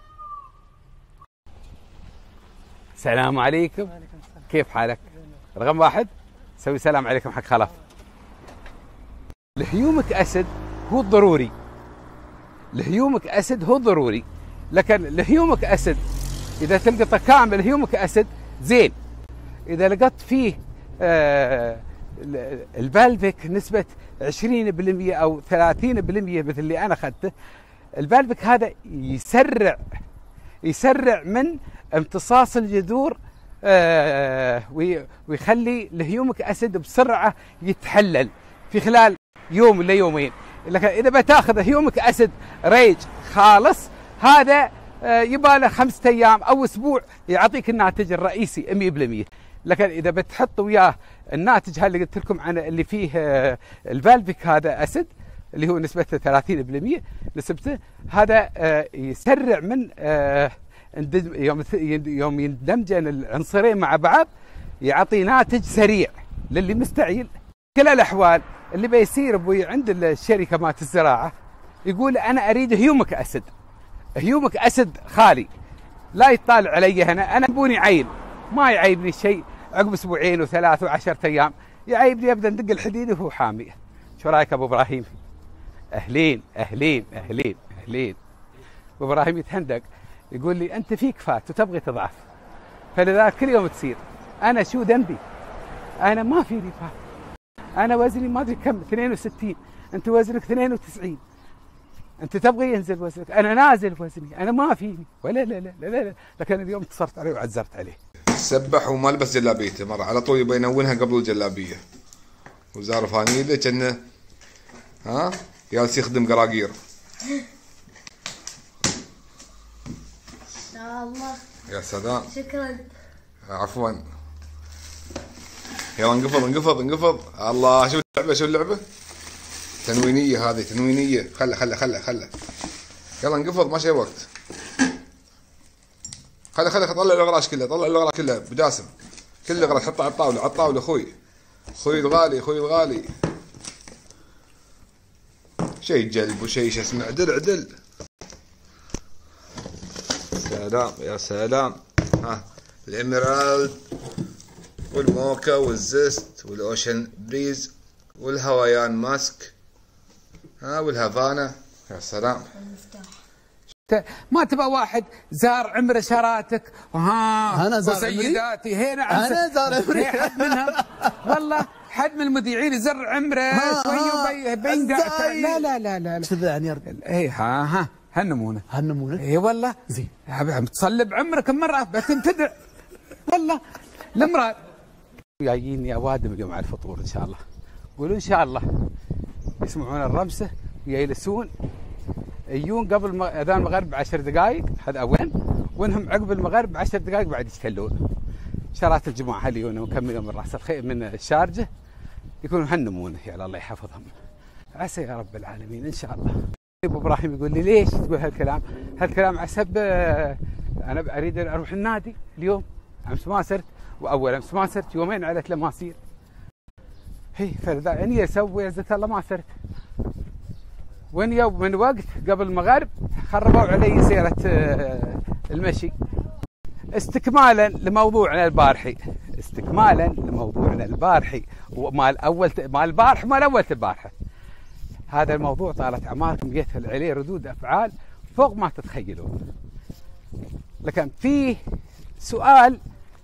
السلام عليكم. كيف حالك؟ رقم واحد سوي سلام عليكم حق خلف. الهيومك اسيد هو الضروري، الهيومك اسيد هو ضروري، لكن الهيومك اسيد اذا تلقطه كامل الهيومك اسيد زين. اذا لقطت فيه آه البالفيك نسبه عشرين بالمئة او ثلاثين بالمئة مثل اللي انا اخذته، البالفيك هذا يسرع يسرع من امتصاص الجذور آه ويخلي الهيومك اسيد بسرعه يتحلل في خلال يوم ولا يومين. لكن اذا بتاخذ هيومك اسيد ريج خالص، هذا يبغى له خمسة ايام او اسبوع يعطيك الناتج الرئيسي مية بالمئة. لكن اذا بتحط وياه الناتج هذا اللي قلت لكم عنه اللي فيه الفالفيك هذا اسيد اللي هو نسبته ثلاثين بالمئة نسبته، هذا يسرع من يوم يوم يندمجن العنصرين مع بعض يعطي ناتج سريع للي مستعجل. كل الاحوال اللي بيصير ابوي عند الشركه مالت الزراعه يقول انا اريد هيومك اسيد، هيومك اسيد خالي، لا يطالع علي هنا. انا ابوني عيب، ما يعيبني شيء عقب اسبوعين وثلاث وعشرة ايام، يعيبني ابدا ندق الحديد وهو حامي. شو رايك ابو ابراهيم؟ اهلين اهلين اهلين اهلين. ابو ابراهيم يتهندق يقول لي انت فيك فات وتبغي تضعف، فلذلك كل يوم تصير. انا شو ذنبي؟ انا ما فيني فات، انا وزني ما ادري كم اثنين وستين، انت وزنك اثنين وتسعين، انت تبغي ينزل وزنك، انا نازل وزني، انا ما فيني ولا لا لا لا لا. لكن اليوم اتصلت عليه وعزرت عليه. سبح وما لبس جلابيته مره، على طول يبي ينونها قبل الجلابيه، وزار فانيله كانه ها جالس يخدم قراقير. يا الله يا سلام، شكرا. عفوا. يلا انقفض انقفض انقفض. الله، شو اللعبه شو اللعبه؟ تنوينيه هذه، تنوينيه. خله خله خله خله يلا انقفض، ما شي وقت. خله خله طلع الاغراش كلها، طلع الاغراش كلها بجاسم، كل الاغراش حطها على الطاوله، على الطاوله. اخوي اخوي الغالي اخوي الغالي، شيء جلب وشيء شو اسمه، عدل عدل. سلام يا سلام. ها الاميرالد والموكا والزست والاوشن بريز والهوايان ماسك، ها والهافانا. يا سلام. ما تبغى واحد زار عمره شراتك وها انا زار وسيداتي هنا انا زار عمري. حد منها والله، حد من المذيعين يزر عمره شوي وبينقع. لا لا لا لا كذا يعني يا رجل. اي ها ها هالنمونه هالنمونه اي والله زين. تصلب عمرك كم مره بتنتدع والله. المراه جايين يا وادم اليوم على الفطور ان شاء الله. قولوا ان شاء الله يسمعون الرمسه ويجلسون يجون قبل اذان المغرب بعشر دقائق، هذا اول، وانهم عقب المغرب بعشر دقائق بعد يتكلون. شرات الجماعه اللي يجون مكملين من راس الخير من الشارجه يكونوا هنمونه، يعني الله يحفظهم. عسى يا رب العالمين ان شاء الله. ابو ابراهيم يقول لي ليش تقول هالكلام؟ هالكلام عسب انا اريد اروح النادي اليوم، امس ما صرت، واول امس ما صرت، يومين على ثلاث ما اصير. هي فذا اني اسوي عزة الله ما صرت. وين يوم من وقت قبل المغرب خربوا علي سيرة المشي. استكمالا لموضوعنا البارحي، استكمالا لموضوعنا البارحي ومال اول مال البارح مال اول البارحه. هذا الموضوع طالت اعماركم يدخل عليه ردود افعال فوق ما تتخيلون. لكن فيه سؤال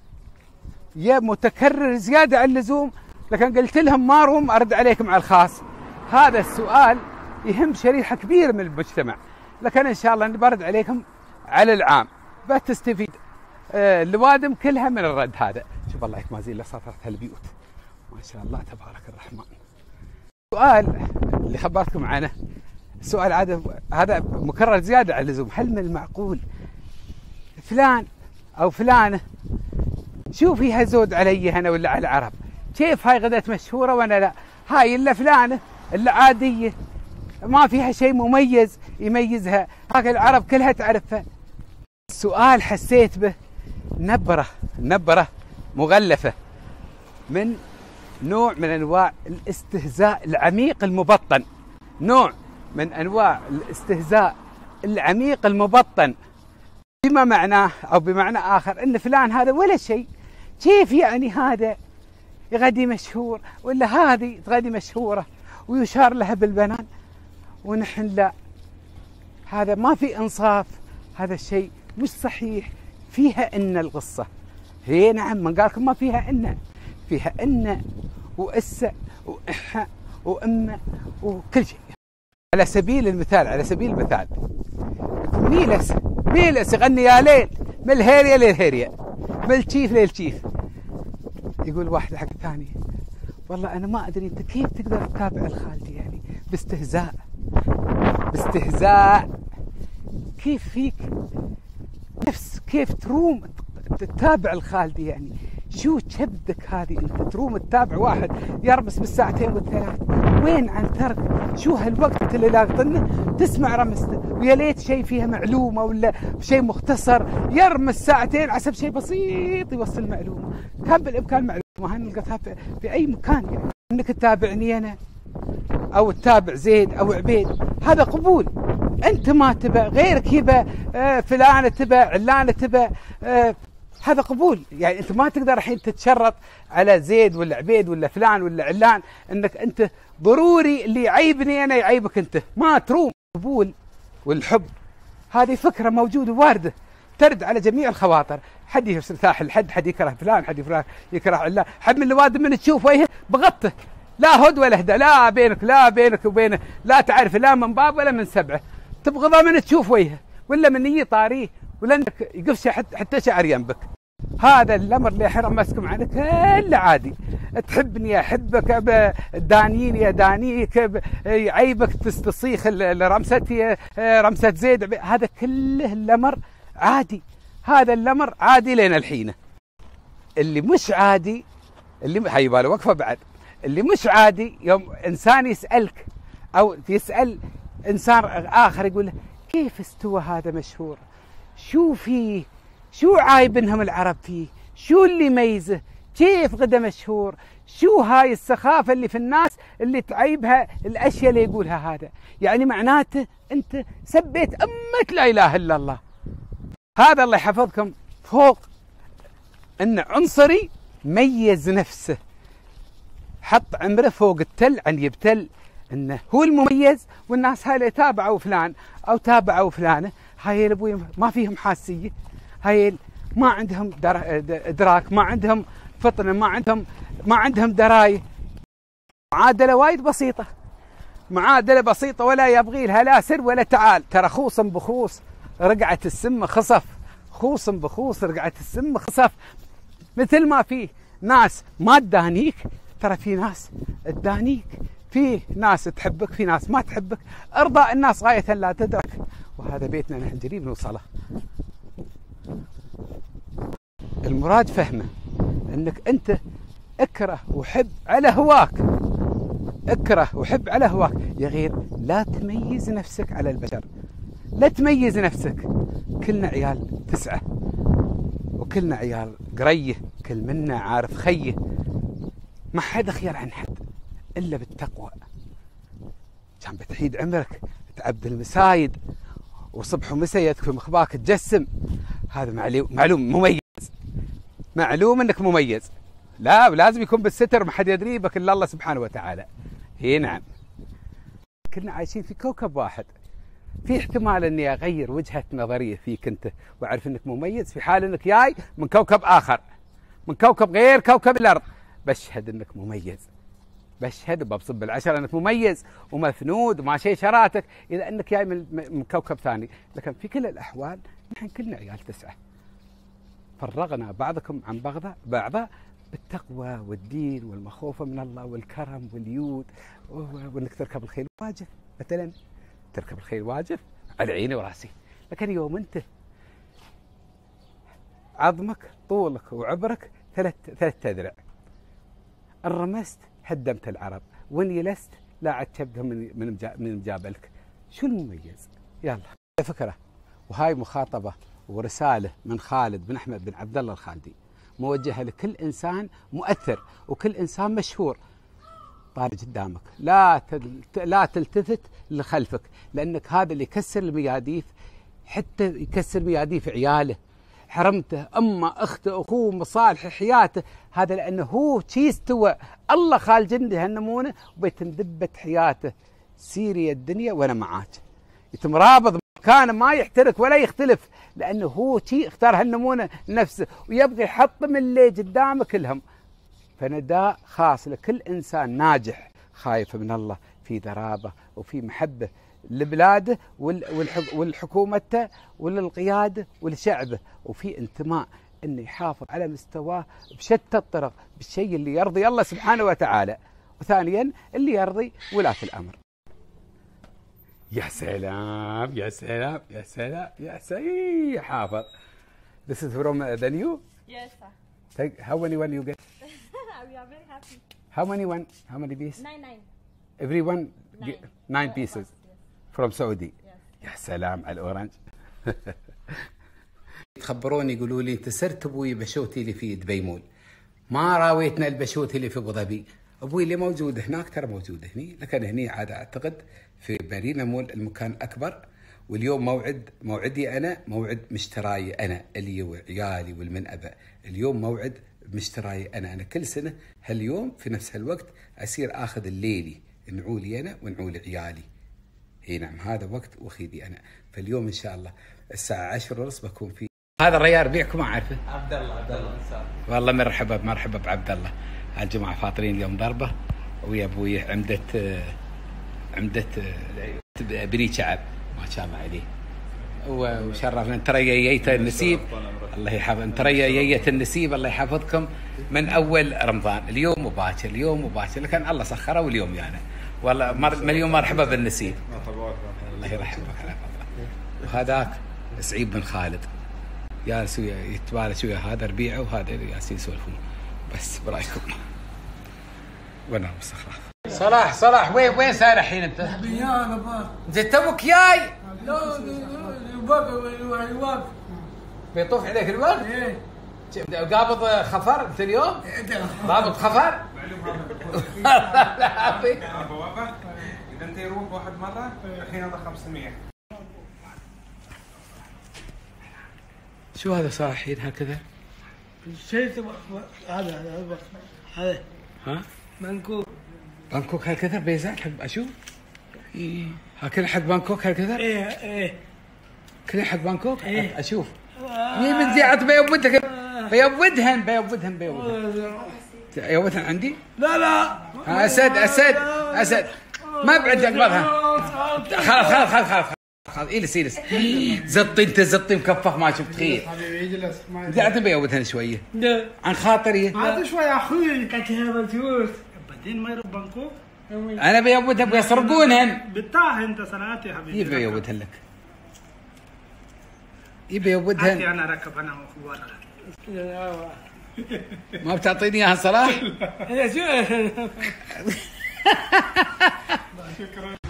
يا متكرر زياده عن اللزوم، لكن قلت لهم ما روم ارد عليكم على الخاص. هذا السؤال يهم شريحه كبيره من المجتمع، لكن ان شاء الله اني برد عليكم على العام بتستفيد آه الوادم كلها من الرد هذا. شوف الله يكمازين لسطرت هالبيوت ما شاء الله تبارك الرحمن. السؤال اللي خبرتكم عنه سؤال عادة هذا مكرر زياده عن اللزوم. هل من المعقول فلان او فلانه شو فيها زود علي انا ولا على العرب؟ كيف هاي غدت مشهوره وانا لا؟ هاي الا فلانه الا عاديه ما فيها شيء مميز يميزها، هاك العرب كلها تعرفها. السؤال حسيت به نبره نبره مغلفه من نوع من انواع الاستهزاء العميق المبطن، نوع من انواع الاستهزاء العميق المبطن، بما معناه او بمعنى اخر ان فلان هذا ولا شيء، كيف يعني هذا غدي مشهور ولا هذه غدي مشهوره ويشار لها بالبنان ونحن لا. هذا ما في انصاف، هذا الشيء مش صحيح. فيها ان القصه هي نعم من قالكم ما فيها ان، فيها ان وأس وإح وأم وكل شيء. على سبيل المثال على سبيل المثال ميلس ميلس يغني يا ليل من الهيريا للهيريا من الشيف للشيف. يقول واحد حق الثاني والله أنا ما أدري أنت كيف تقدر تتابع الخالدي يعني باستهزاء باستهزاء كيف فيك نفس كيف تروم تتابع الخالدي يعني شو كبدك هذه انت تروم تتابع واحد يرمس بالساعتين والثلاث؟ وين عن ترك شو هالوقت اللي لاقطنه تسمع رمسته ويا ليت شيء فيها معلومه ولا شيء مختصر يرمس ساعتين عسب شيء بسيط يوصل معلومه. كان بالامكان معلومه هاي نلقطها في اي مكان يعني انك تتابعني انا او تتابع زيد او عبيد هذا قبول. انت ما تبى غيرك يبى آه فلانه تبى علانه تبى آه هذا قبول. يعني انت ما تقدر الحين تتشرط على زيد ولا عبيد ولا فلان ولا علان انك انت ضروري اللي يعيبني انا يعيبك انت، ما تروم. قبول والحب هذه فكره موجوده وارده ترد على جميع الخواطر. حد يرتاح الحد، حد يكره فلان، حد فلان يكره علان، حد من الوادم من تشوف وجهه بغطه لا هد ولا هدى، لا بينك لا بينك وبينه لا تعرف لا من باب ولا من سبعه، تبغضه من تشوف وجهه ولا من يجي طاريه ولا انك يقفش حتى شعر ينبك. هذا الامر اللي حرم مسكم عنك كله عادي. تحبني احبك، دانيني ادانيك، يعيبك تستصيخ رمستي رمسه زيد، هذا كله الامر عادي. هذا الامر عادي لين الحين. اللي مش عادي اللي حيباله وقفه بعد، اللي مش عادي يوم انسان يسالك او يسال انسان اخر يقول له كيف استوى هذا مشهور؟ شو فيه؟ شو عايب انهم العرب فيه؟ شو اللي يميزه؟ كيف غدا مشهور؟ شو هاي السخافه اللي في الناس اللي تعيبها الاشياء اللي يقولها هذا؟ يعني معناته انت سبيت امه لا اله الا الله. هذا الله يحفظكم فوق ان عنصري ميز نفسه، حط عمره فوق التل عن يبتل انه هو المميز، والناس هاي اللي تابعوا فلان او تابعوا فلانه هاي الابوي ما فيهم حاسيه، هاي ما عندهم ادراك، ما عندهم فطنه، ما عندهم ما عندهم درايه. معادله وايد بسيطه، معادله بسيطه ولا يبغي لها لا سر ولا تعال. ترى خوصا بخوص رقعت السم خصف، خوصا بخوص رقعت السم خصف. مثل ما فيه ناس ما تدانيك، ترى في ناس تدانيك، في ناس تحبك، في ناس ما تحبك. ارضاء الناس غاية لا تدرك، وهذا بيتنا نحن قريب نوصله. المراد فهمه انك انت اكره وحب على هواك، اكره وحب على هواك يا غير. لا تميز نفسك على البشر، لا تميز نفسك. كلنا عيال تسعة، وكلنا عيال قريه، كل منا عارف خيه. ما حد خير عن حد الا بالتقوى. كان بتعيد عمرك تعبد المسايد، وصبح ومسا يكفي مخباك تجسم. هذا معلوم مميز، معلوم انك مميز. لا لازم يكون بالستر، ما حد يدري بك الا الله سبحانه وتعالى. اي نعم، كلنا عايشين في كوكب واحد. في احتمال اني اغير وجهة نظرية فيك انت واعرف انك مميز، في حال انك جاي من كوكب اخر، من كوكب غير كوكب الارض. بشهد انك مميز، بشهد وبصب العشرة انك مميز ومفنود وما شيء شراتك اذا انك جاي من, من كوكب ثاني. لكن في كل الاحوال نحن كلنا عيال تسعة، فرغنا بعضكم عن بعض بعضا بالتقوى والدين والمخوفة من الله والكرم واليود، وانك تركب الخيل واجب. مثلا تركب الخيل واجب على عيني وراسي، لكن يوم انت عظمك طولك وعبرك ثلاث ثلاث اذرع، انرمست هدمت العرب، وان يلست لا عتبتهم من من من مجابلك. شو المميز؟ يلا فكره. وهاي مخاطبه ورساله من خالد بن احمد بن عبد الله الخالدي، موجهه لكل انسان مؤثر وكل انسان مشهور. طالع قدامك لا لا تلتفت لخلفك، لانك هذا اللي يكسر المياديف، حتى يكسر مياديف عياله، حرمته، امه، اخته، اخوه، مصالح حياته. هذا لانه هو شي استوى، الله خال جنده هالنمونه وبيتندبت حياته. سيري الدنيا وانا معاك، يتمرابض مكانه ما يحترك ولا يختلف، لانه هو شي اختار هالنمونه لنفسه ويبغي يحطم اللي قدامه كلهم. فنداء خاص لكل انسان ناجح خايف من الله، في ذرابه وفي محبه لبلاده والحكومته وللقياده ولشعبه، وفي انتماء انه يحافظ على مستواه بشتى الطرق بالشيء اللي يرضي الله سبحانه وتعالى، وثانيا اللي يرضي ولاة الامر. يا سلام يا سلام يا سلام يا سلام يا حافظ. This is from the new? Yes, sir. Take, how many one you get? We are very happy. How many one? How many pieces? Nine, nine. Everyone Nine. get nine pieces Yes. from Saudi. Yes. يا سلام على الأورنج. تخبروني يقولوا لي انت صرت ابوي بشوتي اللي في دبي مول، ما راويتنا البشوتي اللي في ابو ظبي. ابوي اللي موجود هناك ترى موجود هني، لكن هني عاد اعتقد في مارينا مول المكان اكبر. واليوم موعد موعدي انا، موعد مشتراي انا اللي هو عيالي والمنأبة. اليوم موعد مشتراي انا، انا كل سنه هاليوم في نفس هالوقت اصير اخذ الليلي، نعولي انا ونعول عيالي. اي نعم هذا وقت وخيدي انا. فاليوم ان شاء الله الساعه عشرة ونص بكون في. هذا الريال ربيعكم ما اعرفه. عبد الله عبد الله والله مرحبا مرحبا بعبد الله. هالجماعه فاطرين اليوم ضربه ويا ابوي عمده عمده بري شعب ما شاء الله عليه، وشرفنا. انت رييت النسيب الله يحفظ، انت رييت النسيب الله يحفظكم من اول رمضان. اليوم مباشر اليوم مباشر، لكن الله سخره واليوم يعني والله مليون مرحبا بالنسيب. الله يرحمك على فضله. وهذاك سعيد بن خالد جالس يتبارك ويا هذا ربيعه وهذا ياسين يسولفون. بس برايكم وانا مستخرف. صلاح صلاح وين وين ساير الحين انت؟ بيان ابا انت توك جاي؟ لا يوقف يوقف بيطوف عليك الوقت؟ ايه قابض خفر انت اليوم؟ قابض خفر؟ لا بوابة اذا انت يروح واحد مره الحين هذا خمسمية. شو هذا صار الحين هكذا؟ شيء هذا هذا هذا ها؟ بانكوك بانكوك هالكثر بيزات حق اشوف؟ ايه هكذا حق بانكوك هالكثر؟ ايه ايه كذا حق بانكوك؟ ايه اشوف يمين زيعت بيوضك بيوضهن بيوضهن بيوضهن يوضهن عندي؟ لا لا اسد اسد اسد ما بعد اقبضها. خلاص خلاص خلاص خلاص اجلس اجلس زطي انت زطي مكفخ ما شفت خير. حبيبي اجلس ما قاعد بيوتها شويه لا عن خاطري. عاد شوي يا اخوي كتير بتوت بعدين ما يرب بنكو انا بيوتها بيسرقونهن. بتاع انت صنعتي يا حبيبي. يبي يوتها لك يبي يوتها. انا راكب انا واخوانك. ما بتعطيني اياها صلاح؟ شكرا.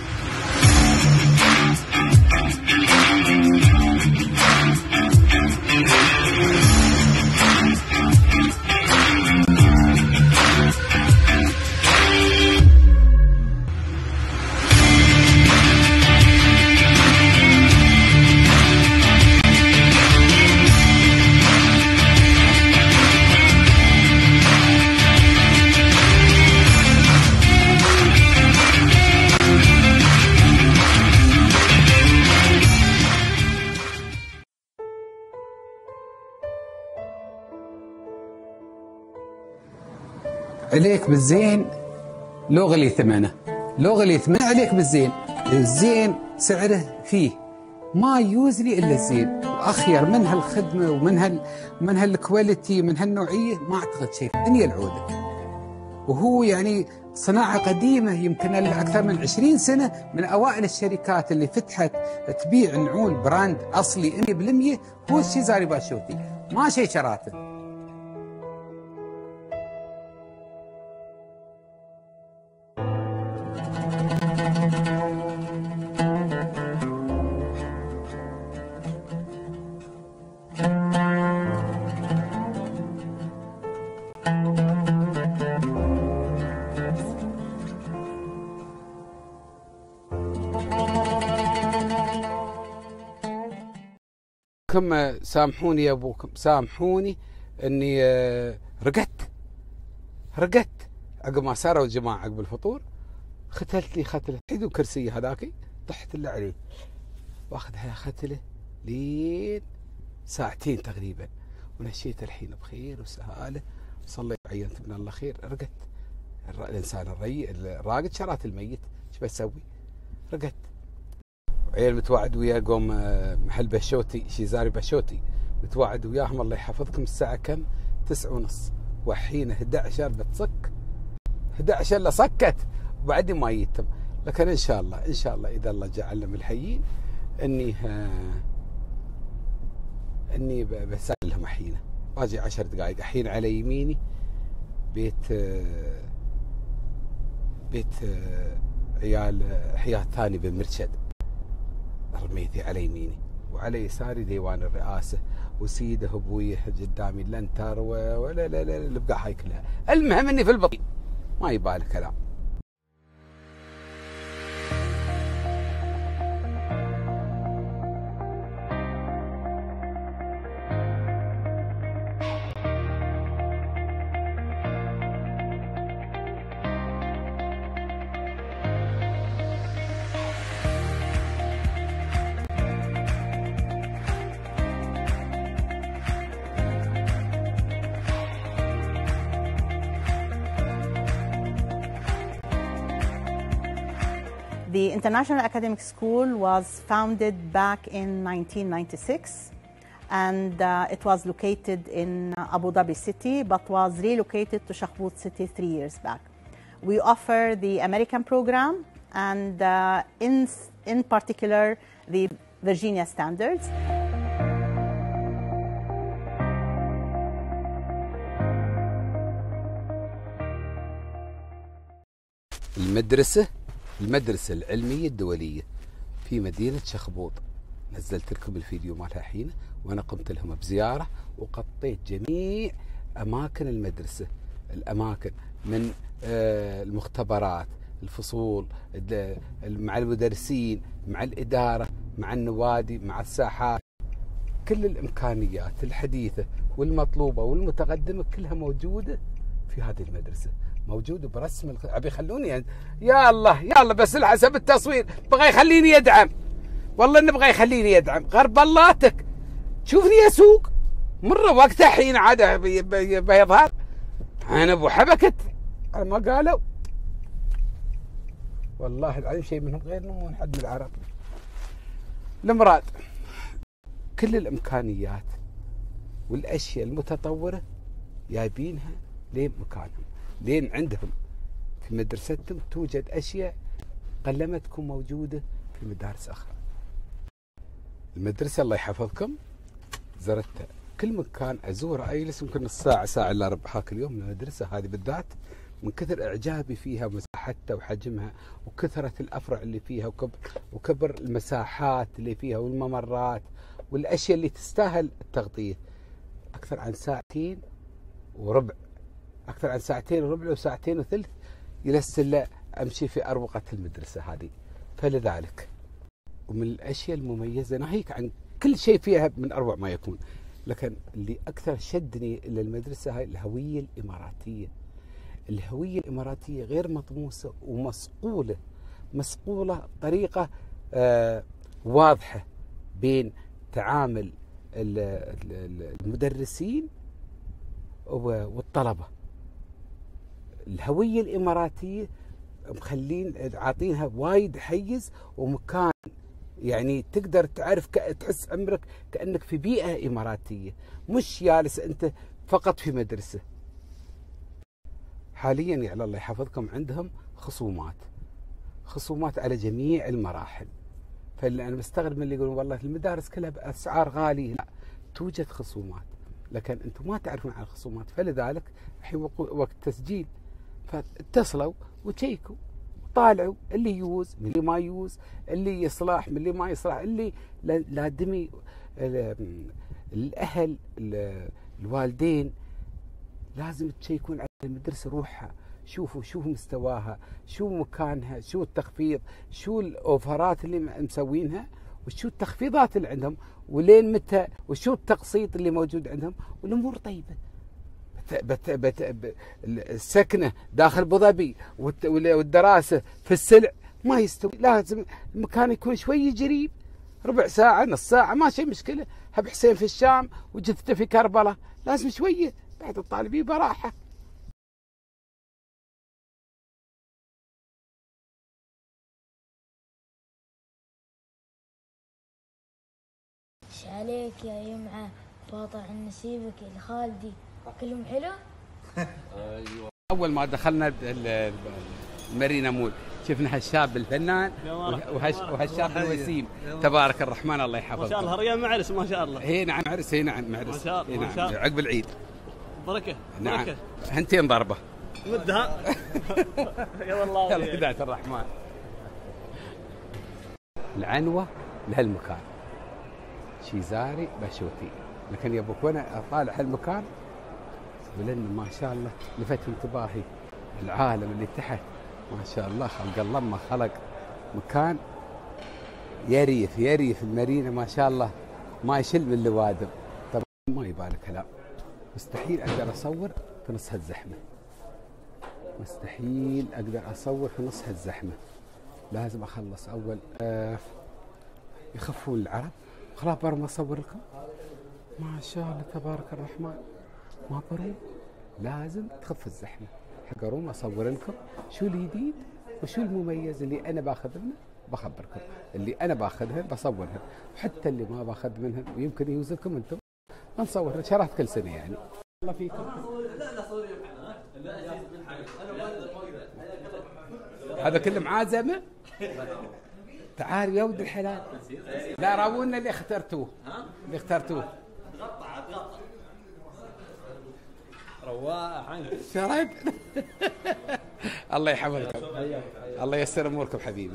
عليك بالزين لو غلي ثمنه، لو غلي ثمنه عليك بالزين. الزين سعره فيه ما يوزلي الا الزين، واخير من هالخدمه ومن هال من هالكواليتي من هالنوعيه ما اعتقد شيء في الدنيا العوده. وهو يعني صناعه قديمه يمكن لها اكثر من عشرين سنه، من اوائل الشركات اللي فتحت تبيع نعول براند اصلي مية بالمية هو شيزاري باشوتي، ما شيء شراتب. كم سامحوني يا ابوكم، سامحوني اني رقدت رقدت عقب ما ساروا الجماعه عقب الفطور، ختلت لي ختله حدو كرسي هذاكي طحت اللي عليه واخذها ختله لين ساعتين تقريبا، ونشيت الحين بخير وسهاله وصليت وعينت من الله خير. رقدت الانسان الري الراقد شرات الميت، ايش بسوي؟ رقدت. عيال متواعد وياه قوم محل بشوتي شيزاري بشوتي، متواعد وياهم الله يحفظكم. الساعة كم؟ تسعة ونص، وحين احد عشر بتصك، احد عشر الا صكت وبعدين ما يتم. لكن ان شاء الله ان شاء الله اذا الله جعلنا من الحيين اني اني بسال لهم حينه، باجي عشر دقائق. الحين على يميني بيت بيت عيال حياة ثاني بمرشد، رميتي على يميني، وعلى يساري ديوان الرئاسه وسيده ابويه قدامي الانتر ولا لا لا البقاع هاي كلها. المهم اني في البطيء ما يبالي كلام. The International Academic School was founded back in nineteen ninety-six, and uh, it was located in Abu Dhabi city, but was relocated to Shakhbout city three years back. We offer the American program and uh, in, in particular the Virginia standards. المدرسة المدرسة العلمية الدولية في مدينة شخبوط، نزلت لكم الفيديو مالها حين وأنا قمت لهم بزيارة وقطيت جميع أماكن المدرسة، الأماكن من المختبرات، الفصول، مع المدرسين، مع الإدارة، مع النوادي، مع الساحات، كل الإمكانيات الحديثة والمطلوبة والمتقدمة كلها موجودة في هذه المدرسة، موجود برسم الخ... ابي يخلوني يعني. يا الله يا الله بس حسب التصوير بغى يخليني يدعم، والله انه بغى يخليني يدعم. غرب بلاتك شوفني اسوق مره وقتها حين عاد بيظهر انا ابو حبكت على ما قالوا، والله العظيم شيء منهم غير نمون حد من العرب. المراد كل الامكانيات والاشياء المتطوره جايبينها لين مكانهم، لين عندهم في مدرستهم توجد اشياء قلما تكون موجوده في مدارس اخرى. المدرسه الله يحفظكم زرتها كل مكان ازورها، اجلس يمكن نص ساعه ساعه الا ربع هاك اليوم. المدرسه هذه بالذات من كثر اعجابي فيها ومساحتها وحجمها وكثره الافرع اللي فيها وكبر, وكبر المساحات اللي فيها والممرات والاشياء اللي تستاهل التغطيه. اكثر عن ساعتين وربع، اكثر عن ساعتين وربع وساعتين وثلث يلسل امشي في اروقه المدرسه هذه. فلذلك ومن الاشياء المميزه ناهيك عن كل شيء فيها من اروع ما يكون، لكن اللي اكثر شدني الى المدرسه هاي الهويه الاماراتيه. الهويه الاماراتيه غير مطموسه ومصقوله، مصقوله بطريقه آه واضحه بين تعامل المدرسين والطلبه. الهويه الاماراتيه مخلين عاطينها وايد حيز ومكان، يعني تقدر تعرف تحس عمرك كأنك في بيئة إماراتية، مش جالس أنت فقط في مدرسة. حاليا يعني الله يحفظكم عندهم خصومات خصومات على جميع المراحل. فاللي أنا مستغرب من اللي يقولون والله المدارس كلها بأسعار غالية، لا توجد خصومات لكن أنتم ما تعرفون عن الخصومات. فلذلك الحين وقت تسجيل فاتصلوا وتشيكوا طالعوا اللي يوز من اللي ما يوز، اللي يصلح من اللي ما يصلح، اللي لادمي الاهل الوالدين لازم تشيكون على المدرسه روحها، شوفوا شو مستواها، شو مكانها، شو التخفيض، شو الاوفرات اللي مسوينها، وشو التخفيضات اللي عندهم، ولين متى، وشو التقسيط اللي موجود عندهم، والامور طيبه. بت بت السكنه داخل ابو ظبي والدراسه في السلع ما يستوي، لازم المكان يكون شوي قريب، ربع ساعه نص ساعه ما شيء مشكله. هب حسين في الشام وجدته في كربلاء، لازم شويه بعد الطالب يبى راحه. ايش عليك يا يمعه؟ باطع عن نسيبك لخالدي كلهم حلو؟ ايوه. اول ما دخلنا المارينا مول شفنا هالشاب الفنان وهالشاب الوسيم تبارك الرحمن الله يحفظه. ما شاء الله ريال معرس ما شاء الله. هي نعم معرس، هي نعم معرس. ما شاء الله ما شاء الله. عقب العيد. بركه نعم. بركه. هنتين ضربه. مدها. يا والله. يلا هداية الرحمن. العنوه لهالمكان شيزاري باشوتي، لكن يا ابوك وانا اطالع هالمكان ولن ما شاء الله لفت انتباهي العالم اللي تحت. ما شاء الله خلق الله ما خلق مكان يريف يريف المارينا ما شاء الله ما يشل من الوادم. طبعا ما يبالي كلام، مستحيل اقدر اصور في نص هالزحمه، مستحيل اقدر اصور في نص هالزحمه. لازم اخلص اول آه يخفون العرب. خلاص برا اصور لكم. ما شاء الله تبارك الرحمن ما بري، لازم تخف الزحمه حق اروم اصور لكم شو الجديد وشو المميز اللي انا باخذ منه بخبركم، اللي انا باخذها بصورها، وحتى اللي ما باخذ منها ويمكن يوزكم انتم نصور شرحت كل سنه يعني. الله فيكم. هذا كله معازمه. تعال يا ولد الحلال. لا راونا اللي اخترتوه اللي اخترتوه رواح عنك شرد. الله يحفظكم، الله ييسر اموركم حبيبي.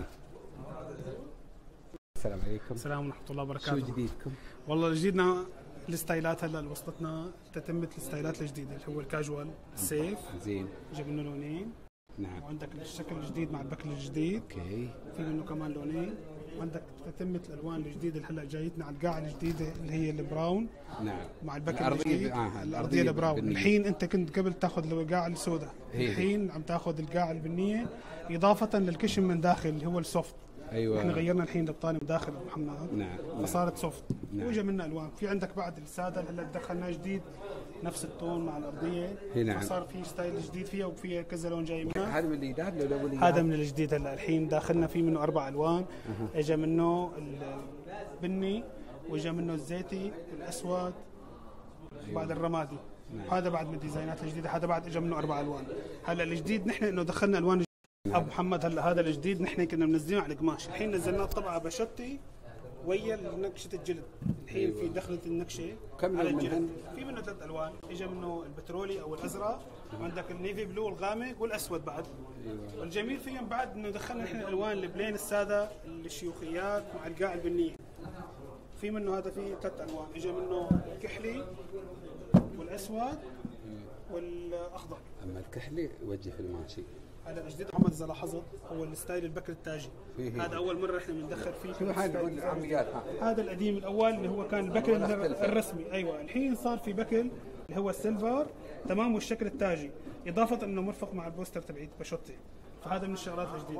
السلام عليكم. السلام ورحمه الله وبركاته. شو جديدكم؟ والله جديدنا الستايلات هلا اللي وصلتنا تتمه الستايلات الجديده اللي هو الكاجوال السيف. زين. جبنا لونين. نعم. وعندك الشكل الجديد مع البكل الجديد. اوكي. في منه كمان لونين. وعندك تتمه الالوان الجديده اللي هلا جايتنا على القاعه الجديده اللي هي البراون. نعم. مع البكل الأرضية الجديد. آه الارضيه البراون. الحين انت كنت قبل تاخذ القاعه السوداء، الحين عم تاخذ القاعه البنيه اضافه للكشم من داخل اللي هو السوفت. ايوه احنا غيرنا الحين البطانه داخل ابو محمد. نعم فصارت سوفت. نعم. واجا منها الوان. في عندك بعد الساده هلا دخلناه جديد نفس التون مع الارضيه. نعم. فصار في ستايل جديد فيها وفيها كذا لون جاي منها. هذا من الجديد ولا الاولي؟ هذا من الجديد هلا الحين داخلنا في منه اربع الوان. أه. اجى منه البني واجا منه الزيتي والاسود بعد الرمادي. نعم. هذا بعد من الديزاينات الجديده. هذا بعد اجى منه اربع الوان. هلا الجديد نحن انه دخلنا الوان جديدة. نعم. ابو محمد هلا هذا الجديد نحن كنا منزلينه على القماش. الحين نزلناه الطبعه بشتي ويا نكشه الجلد. الحين أيوة. في دخلة النكشه كم على الجلد. في منه ثلاث الوان. اجى منه البترولي او الازرق وعندك النيفي بلو الغامق والاسود بعد. أيوة. والجميل فيهم بعد انه دخلنا نحن الالوان البلين الساده الشيوخيات مع القاع البنيه. في منه هذا فيه ثلاث الوان. اجى منه الكحلي والاسود والاخضر. اما الكحلي وجه في الماشي. هذا الجديد محمد اذا لاحظت هو الستايل البكر التاجي. هذا اول مره احنا بندخل فيه. شو هذا العمليات؟ هذا القديم الاول اللي هو كان البكر الرسمي. ايوه الحين صار في بكر اللي هو السيلفر تمام والشكل التاجي اضافه انه مرفق مع البوستر تبعيت باشوتي. فهذا من الشغلات الجديده.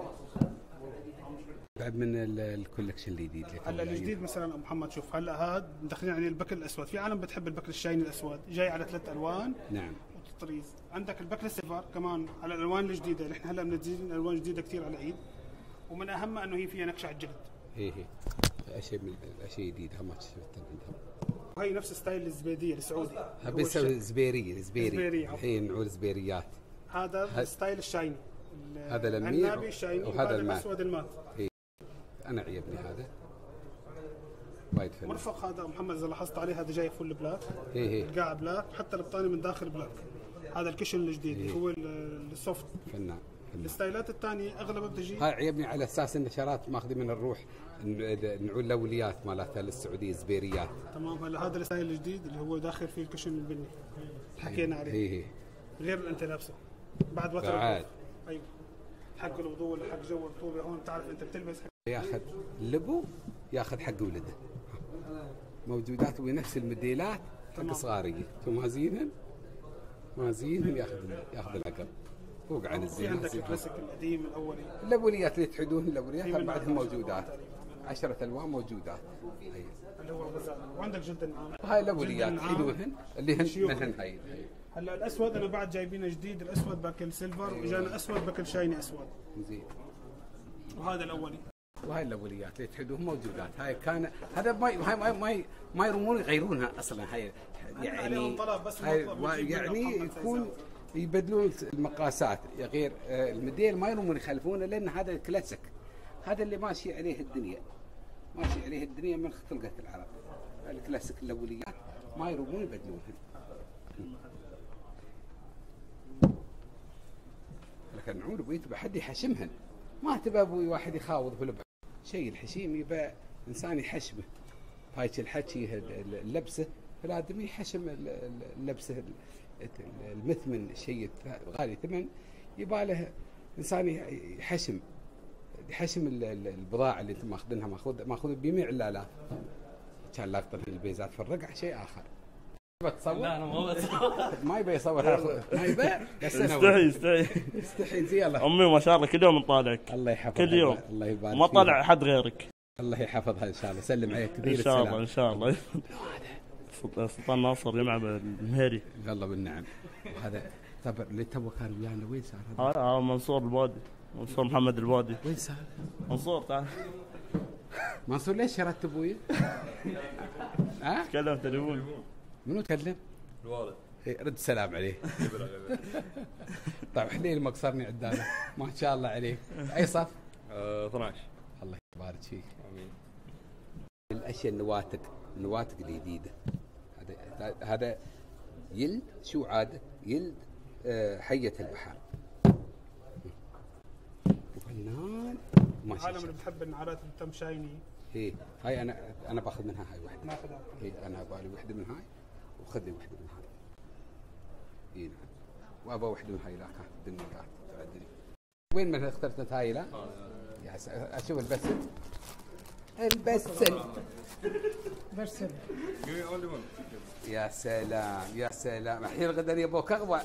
بعد من الكولكشن الجديد. هلا الجديد مثلا ابو محمد شوف هلا هذا مدخلين عليه البكر الاسود. في عالم بتحب البكر الشايني الاسود جاي على ثلاث الوان. نعم. وتطريز. عندك البكر السيلفر كمان على الالوان الجديده اللي احنا هلا منزلين الوان جديده كثير على العيد. ومن اهمها انه هي فيها نكشه على الجلد. هي هي اشياء من الاشياء الجديده ما شفتها عندهم. وهي نفس ستايل الزبيديه السعودي. بيسوي الزبيريه الزبيري. الحين نقول زبيريات. هذا الستايل الشايني. هذا المير النابي الشايني وهذا الاسود المات. انا عجبني هذا وايد حلو. مرفق هذا محمد اذا لاحظت عليه هذا جاي فل بلاك. اي اي القاع بلاك حتى البطانه من داخل بلاك. هذا الكشن الجديد اللي هو السوفت. فنان. الستايلات الثانيه اغلبها بتجي. هاي عجبني على اساس النشرات ماخذين من الروح نقول الاوليات مالتها السعوديه الزبيريات. تمام. هلا هذا الستايل الجديد اللي هو داخل فيه الكشن البني حكينا عليه. اي اي غير اللي انت لابسه بعد وتر. بعد ايوه حق الوضوء ولا حق جو الرطوبه هون بتعرف انت بتلبس ياخذ لبو ياخذ حق ولده. موجودات ونفس الموديلات حق صغاريه مازينهم مازينهم ياخذ ياخذ العقل فوق عن الزين. في عندك الكلاسيك القديم الاولي الاوليات اللي تحدون الاوليات بعدهم موجودات عشرة الوان موجودات اللي هو الغزال. وعندك جلد النعام. هاي الاوليات تحدونهن اللي هن منهن هاي. هلا الاسود انا بعد جايبينه جديد الاسود باكل سيلفر. أيوة. وجانا اسود باكل شايني اسود. زين. وهذا الاولي. وهاي الاوليات اللي تحدوهم موجودات. هاي كان هذا ما هاي ما ما, ما يرمون يغيرونها اصلا. هاي يعني هاي يعني يكون يبدلون المقاسات غير الموديل ما يرمون يخلفونه لان هذا الكلاسيك. هذا اللي ماشي عليه الدنيا ماشي عليه الدنيا من خلقة العرب. الكلاسيك الاوليات ما يرمون يبدلونها. لكن نعود بيت بحد يحشمهن ما تبى ابوي واحد يخاوض في البحر. شيء الحشيم يبى انسان يحشمه. هاي الحكي اللبسه فلازم يحشم اللبسه المثمن شيء غالي ثمن يبى له انسان يحشم يحشم البضاعه اللي انتم ماخذينها ماخذ ماخذ بجميع الالاف. كان لقطه البيزات في الرقع شيء اخر. بتصور؟ لا انا ما بتصور. ما يبي يصور ما يبي استحي استحي استحي زي الله. امي ما شاء الله كل يوم نطالعك. الله يحفظك كل يوم. الله يبارك ما طلع احد غيرك. الله يحفظها ان شاء الله. سلم عليك كثير. ان شاء الله ان شاء الله. سلطان ناصر يمع بالمهيري. والله بالنعم. هذا طب اللي تو كان ويانا وين صار هذا؟ اه منصور البادي. منصور محمد البادي. وين صار؟ منصور تعال. منصور ليش شردت ابوي؟ ها؟ تكلم تليفون. منو تكلم؟ الوالد. رد سلام عليه. طيب حليل مقصرني عداله ما شاء الله عليك. اي صف؟ آه اثناشر. الله يبارك فيك. امين. الاشياء النواتج النواتج الجديده هذا هذا يلد شو عاده؟ يلد آه حيه البحر. وفنان ما شاء الله. العالم اللي بتحب النعرات اللي تم شايني. ايه هاي انا انا باخذ منها هاي وحده. ناخذها. ايه انا بالي وحده من هاي وخذ لي وحده من هاي. اي نعم. وابى وحده من هاي لا كانت الدنيا تعدني. وين من اخترت هاي لا؟ يا اشوف البسل. البسل. بسل. يا سلام يا سلام الحين غدا يبوك اغوى.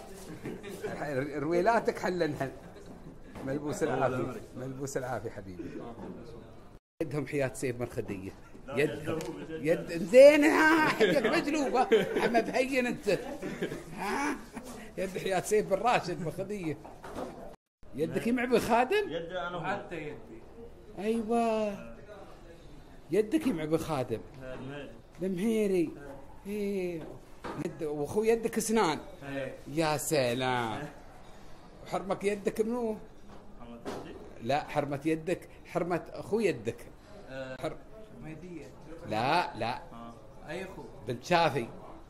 رويلاتك حلنها. ملبوس العافيه ملبوس العافيه حبيبي. يدهم حياة سيف مرخدية، يدهم يد زين. ها حقك مجلوبة عم بهين انت. ها يد حياة سيف بن راشد مرخدية. يدك يمع بخادم؟ يدي انا حتى يدي. ايوه يدك يمع بخادم. المهيري. ايه يد واخو يدك اسنان. يا سلام. وحرمك يدك منو؟ لا حرمة يدك حرمة اخو يدك. حر... لا لا اي اخو بنت شافي.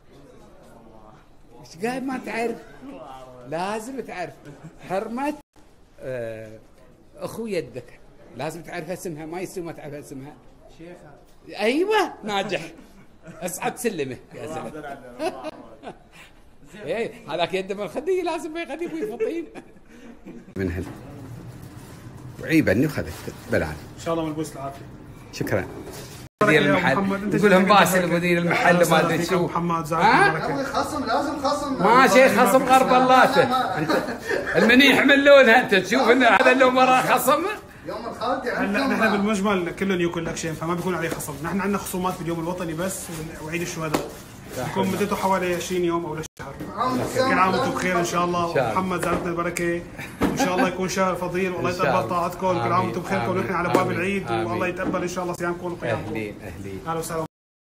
ايش قاعد ما تعرف؟ لازم تعرف حرمة آه... اخو يدك، لازم تعرف اسمها، ما يصير ما تعرف اسمها. شيخة. ايوه ناجح. اسعد سلمه يا زلمه. ايه هذاك يده من الخديه لازم ما يخليه ابوي فطين. من هل وعيبني وخذت بلال. ان شاء الله ملبوس العافيه. شكرا. مدير المحل نقول لهم باسل مدير المحل ما ادري شو. محمد زعلان. خصم لازم خصم. ما شيء خصم غرب اللاته. انت المنيح من لونها انت تشوف ان هذا اللون وراه خصم. يوم الخالد هلا نحن بالمجمل كله نيو كولكشن فما بيكون عليه خصم، نحن عندنا خصومات باليوم الوطني بس وعيد الشهداء بيكون مدته حوالي عشرين يوم او لشهر. كل عام وانتم بخير ان شاء الله، ومحمد زادتنا البركه وان شاء الله يكون شهر فضيل والله يتقبل طاعتكم. كل عام وانتم بخير ونحن على باب العيد والله يتقبل ان شاء الله صيامكم وقيامكم. اهلين اهلين. اهلا وسهلا.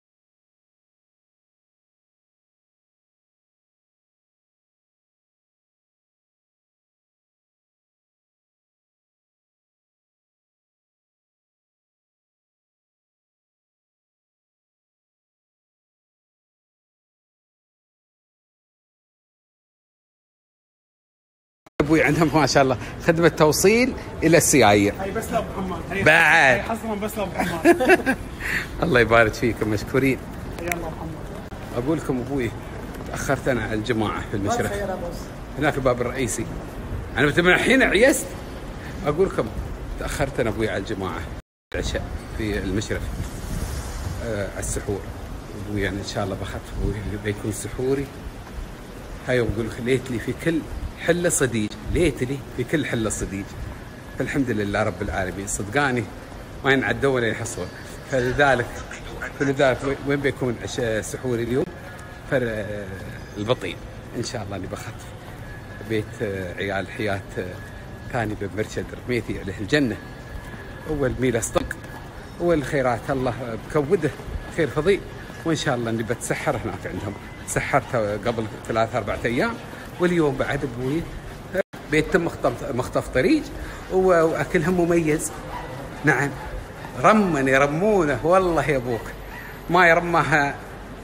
ابوي عندهم ما شاء الله خدمه توصيل الى السيايير. هي بس لابو محمد. هي بعد. هي حصرا بس لابو محمد. الله يبارك فيكم مشكورين. يا الله محمد. اقول لكم ابوي تاخرت انا على الجماعه في المشرف. هناك الباب الرئيسي. انا من الحين عيست. اقول لكم تاخرت انا ابوي على الجماعه العشاء في المشرف. آه على السحور. ابوي يعني ان شاء الله بخطف ابوي بيكون سحوري. هاي اقول لك ليت لي في كل حله صديج، ليت لي في كل حله صديج. فالحمد لله رب العالمين صدقاني ما ينعدون ولا يحصون. فلذلك فلذلك وين بيكون عشاء سحوري اليوم؟ فالبطيء ان شاء الله اني بخطف بيت عيال حياه ثاني بن مرشد رميتي عليه الجنه. اول ميله صدق اول خيرات الله بكوده خير فضيل، وان شاء الله اني بتسحر هناك عندهم. سحرت قبل ثلاث اربع ايام واليوم بعد ابوي بيتم مخطف مخطف طريق واكلهم مميز. نعم رمن يرمونه والله يا ابوك ما يرماها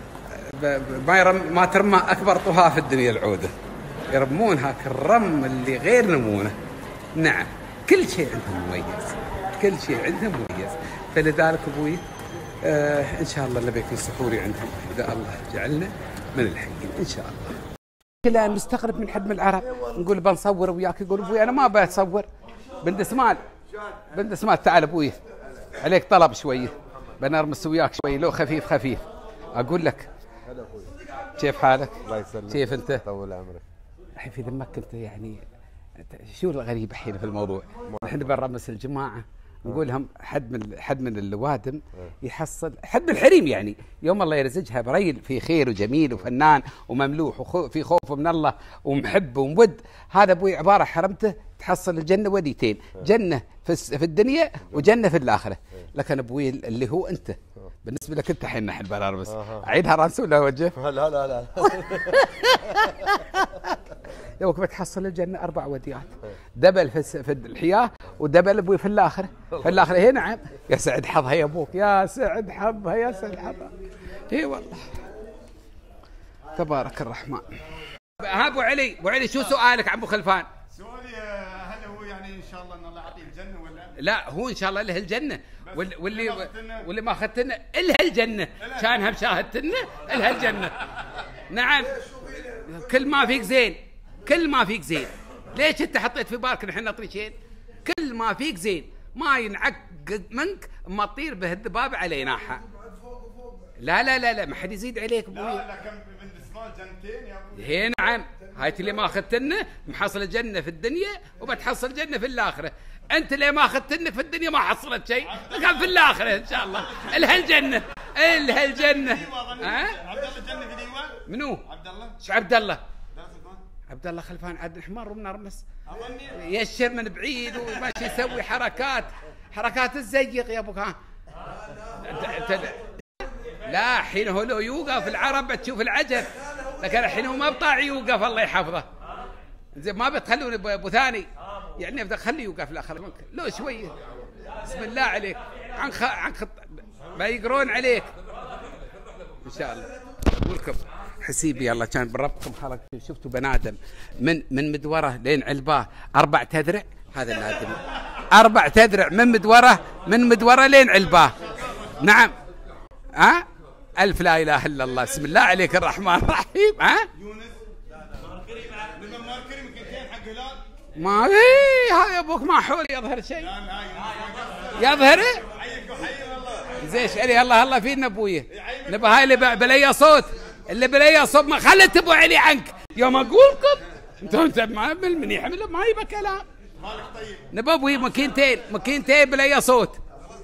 ما يرم ما ترمى اكبر طهاه في الدنيا العوده. يرمونها كالرم اللي غير نمونه. نعم كل شيء عندهم مميز، كل شيء عندهم مميز. فلذلك ابوي آه ان شاء الله اللي بيكون سحوري عندهم اذا الله جعلنا من الحين ان شاء الله. كلنا نستغرب من حد من العرب نقول بنصور وياك، يقول ابوي انا ما بصور. بنت اسمال بنت اسمال تعال ابوي عليك طلب شويه بنرمس وياك شويه لو خفيف خفيف. اقول لك كيف حالك؟ الله يسلمك. كيف انت؟ طول عمرك. الحين في ذمك انت يعني شو الغريب الحين في الموضوع؟ احنا بنرمس الجماعه نقول لهم حد من حد من اللوادم يحصل حد من الحريم يعني يوم الله يرزقها بريل في خير وجميل وفنان ومملوح وفي خوف من الله ومحب ومود. هذا ابوي عباره حرمته تحصل الجنه وديتين، جنه في في الدنيا وجنه في الاخره. لكن ابوي اللي هو انت بالنسبه لك انت حين نحن بنرمس عيدها راس ولا وجه؟ لا لا لا يوك بتحصل الجنه اربع وديات، دبل في في الحياه ودبل ابوي في الاخره. في الاخره هي نعم. يا سعد حظها يا ابوك، يا سعد حظها، يا سعد حظها. اي والله تبارك الرحمن. ها ابو علي، ابو علي شو سؤالك عم ابو خلفان؟ سؤالي هل هو يعني ان شاء الله ان الله يعطيه الجنه ولا؟ لا هو ان شاء الله له الجنه واللي واللي, واللي ما اخذتنا الها الجنه، كانها مشاهدتنا الها الجنه. نعم كل ما فيك زين، كل ما فيك زين. ليش انت حطيت في بالك نحن نطريشين؟ كل ما فيك زين ما ينعقد منك اما تطير به الذباب على ناحه. لا لا لا لا ما حد يزيد عليك ابوي. لا لا كم بنت اسمال جنتين يا ابوي. هي نعم هاي اللي ما اخذتنه محصل جنه في الدنيا وبتحصل جنه في الاخره. انت اللي ما اخذتنه في الدنيا ما حصلت شيء، كان في الاخره ان شاء الله. الهالجنه الهالجنه. ها؟ عبد الله جنه في ديوان. منو؟ عبد الله. شو عبد الله؟ عبد الله خلفان عاد الحمار ومنرمس يشر من بعيد وماشي يسوي حركات حركات الزيق يا ابوك. ها لا حين هو لو يوقف العرب بتشوف العجب، لكن الحين هو ما بطاع يوقف الله يحفظه. زين ما بتخلون ابو ثاني يعني بدك خليه يوقف لا خلي ممكن لو شويه. بسم الله عليك عن خ... عن خط... ما يقرون عليك ان شاء الله. ولكم حسيبي يلا كان بربكم خلق شفتوا بنادم من من مدوره لين علباه اربع تذرع. هذا النادم اربع تذرع من مدوره من مدوره لين علباه. نعم ها أه؟ الف لا اله الا الله. بسم الله عليك الرحمن الرحيم. ها أه؟ يونس ماركري مكنتين حق هلال ما ايه هاي ابوك ما حول يظهر شيء يظهر زين شعري. الله الله فينا ابويا نبى هاي اللي بلي صوت اللي بلي صوت ما خلت ابو علي عنك يوم اقولكم انتم انت ما من يحمل ما يبى كلام. نبى ابوي مكينتين مكينتين بلي صوت.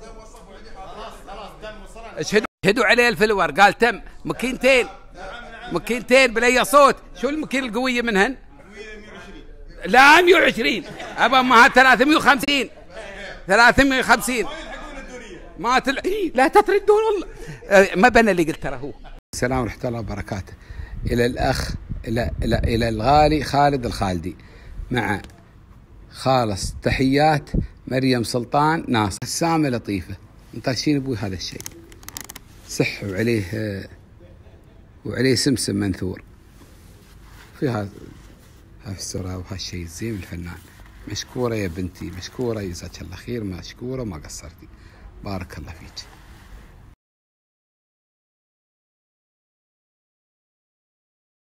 اشهدوا اشهدوا عليه الفلور قال تم مكينتين مكينتين بلي صوت. شو المكين القويه منهن؟ لا مئة وعشرين ابا ما ثلاثمئة وخمسين ثلاثمئة وخمسين ما تل... لا تطردون والله ما بنى اللي قلت ترى هو. السلام ورحمه الله وبركاته. الى الاخ الى الى الى الغالي خالد الخالدي مع خالص تحيات مريم سلطان ناصر. السامه لطيفه مطاشين ابوي هذا الشيء صح وعليه وعليه سمسم منثور في هذا هذه الصورة وهالشيء الزين الفنان. مشكورة يا بنتي مشكورة جزاك الله خير مشكورة ما قصرتي بارك الله فيك.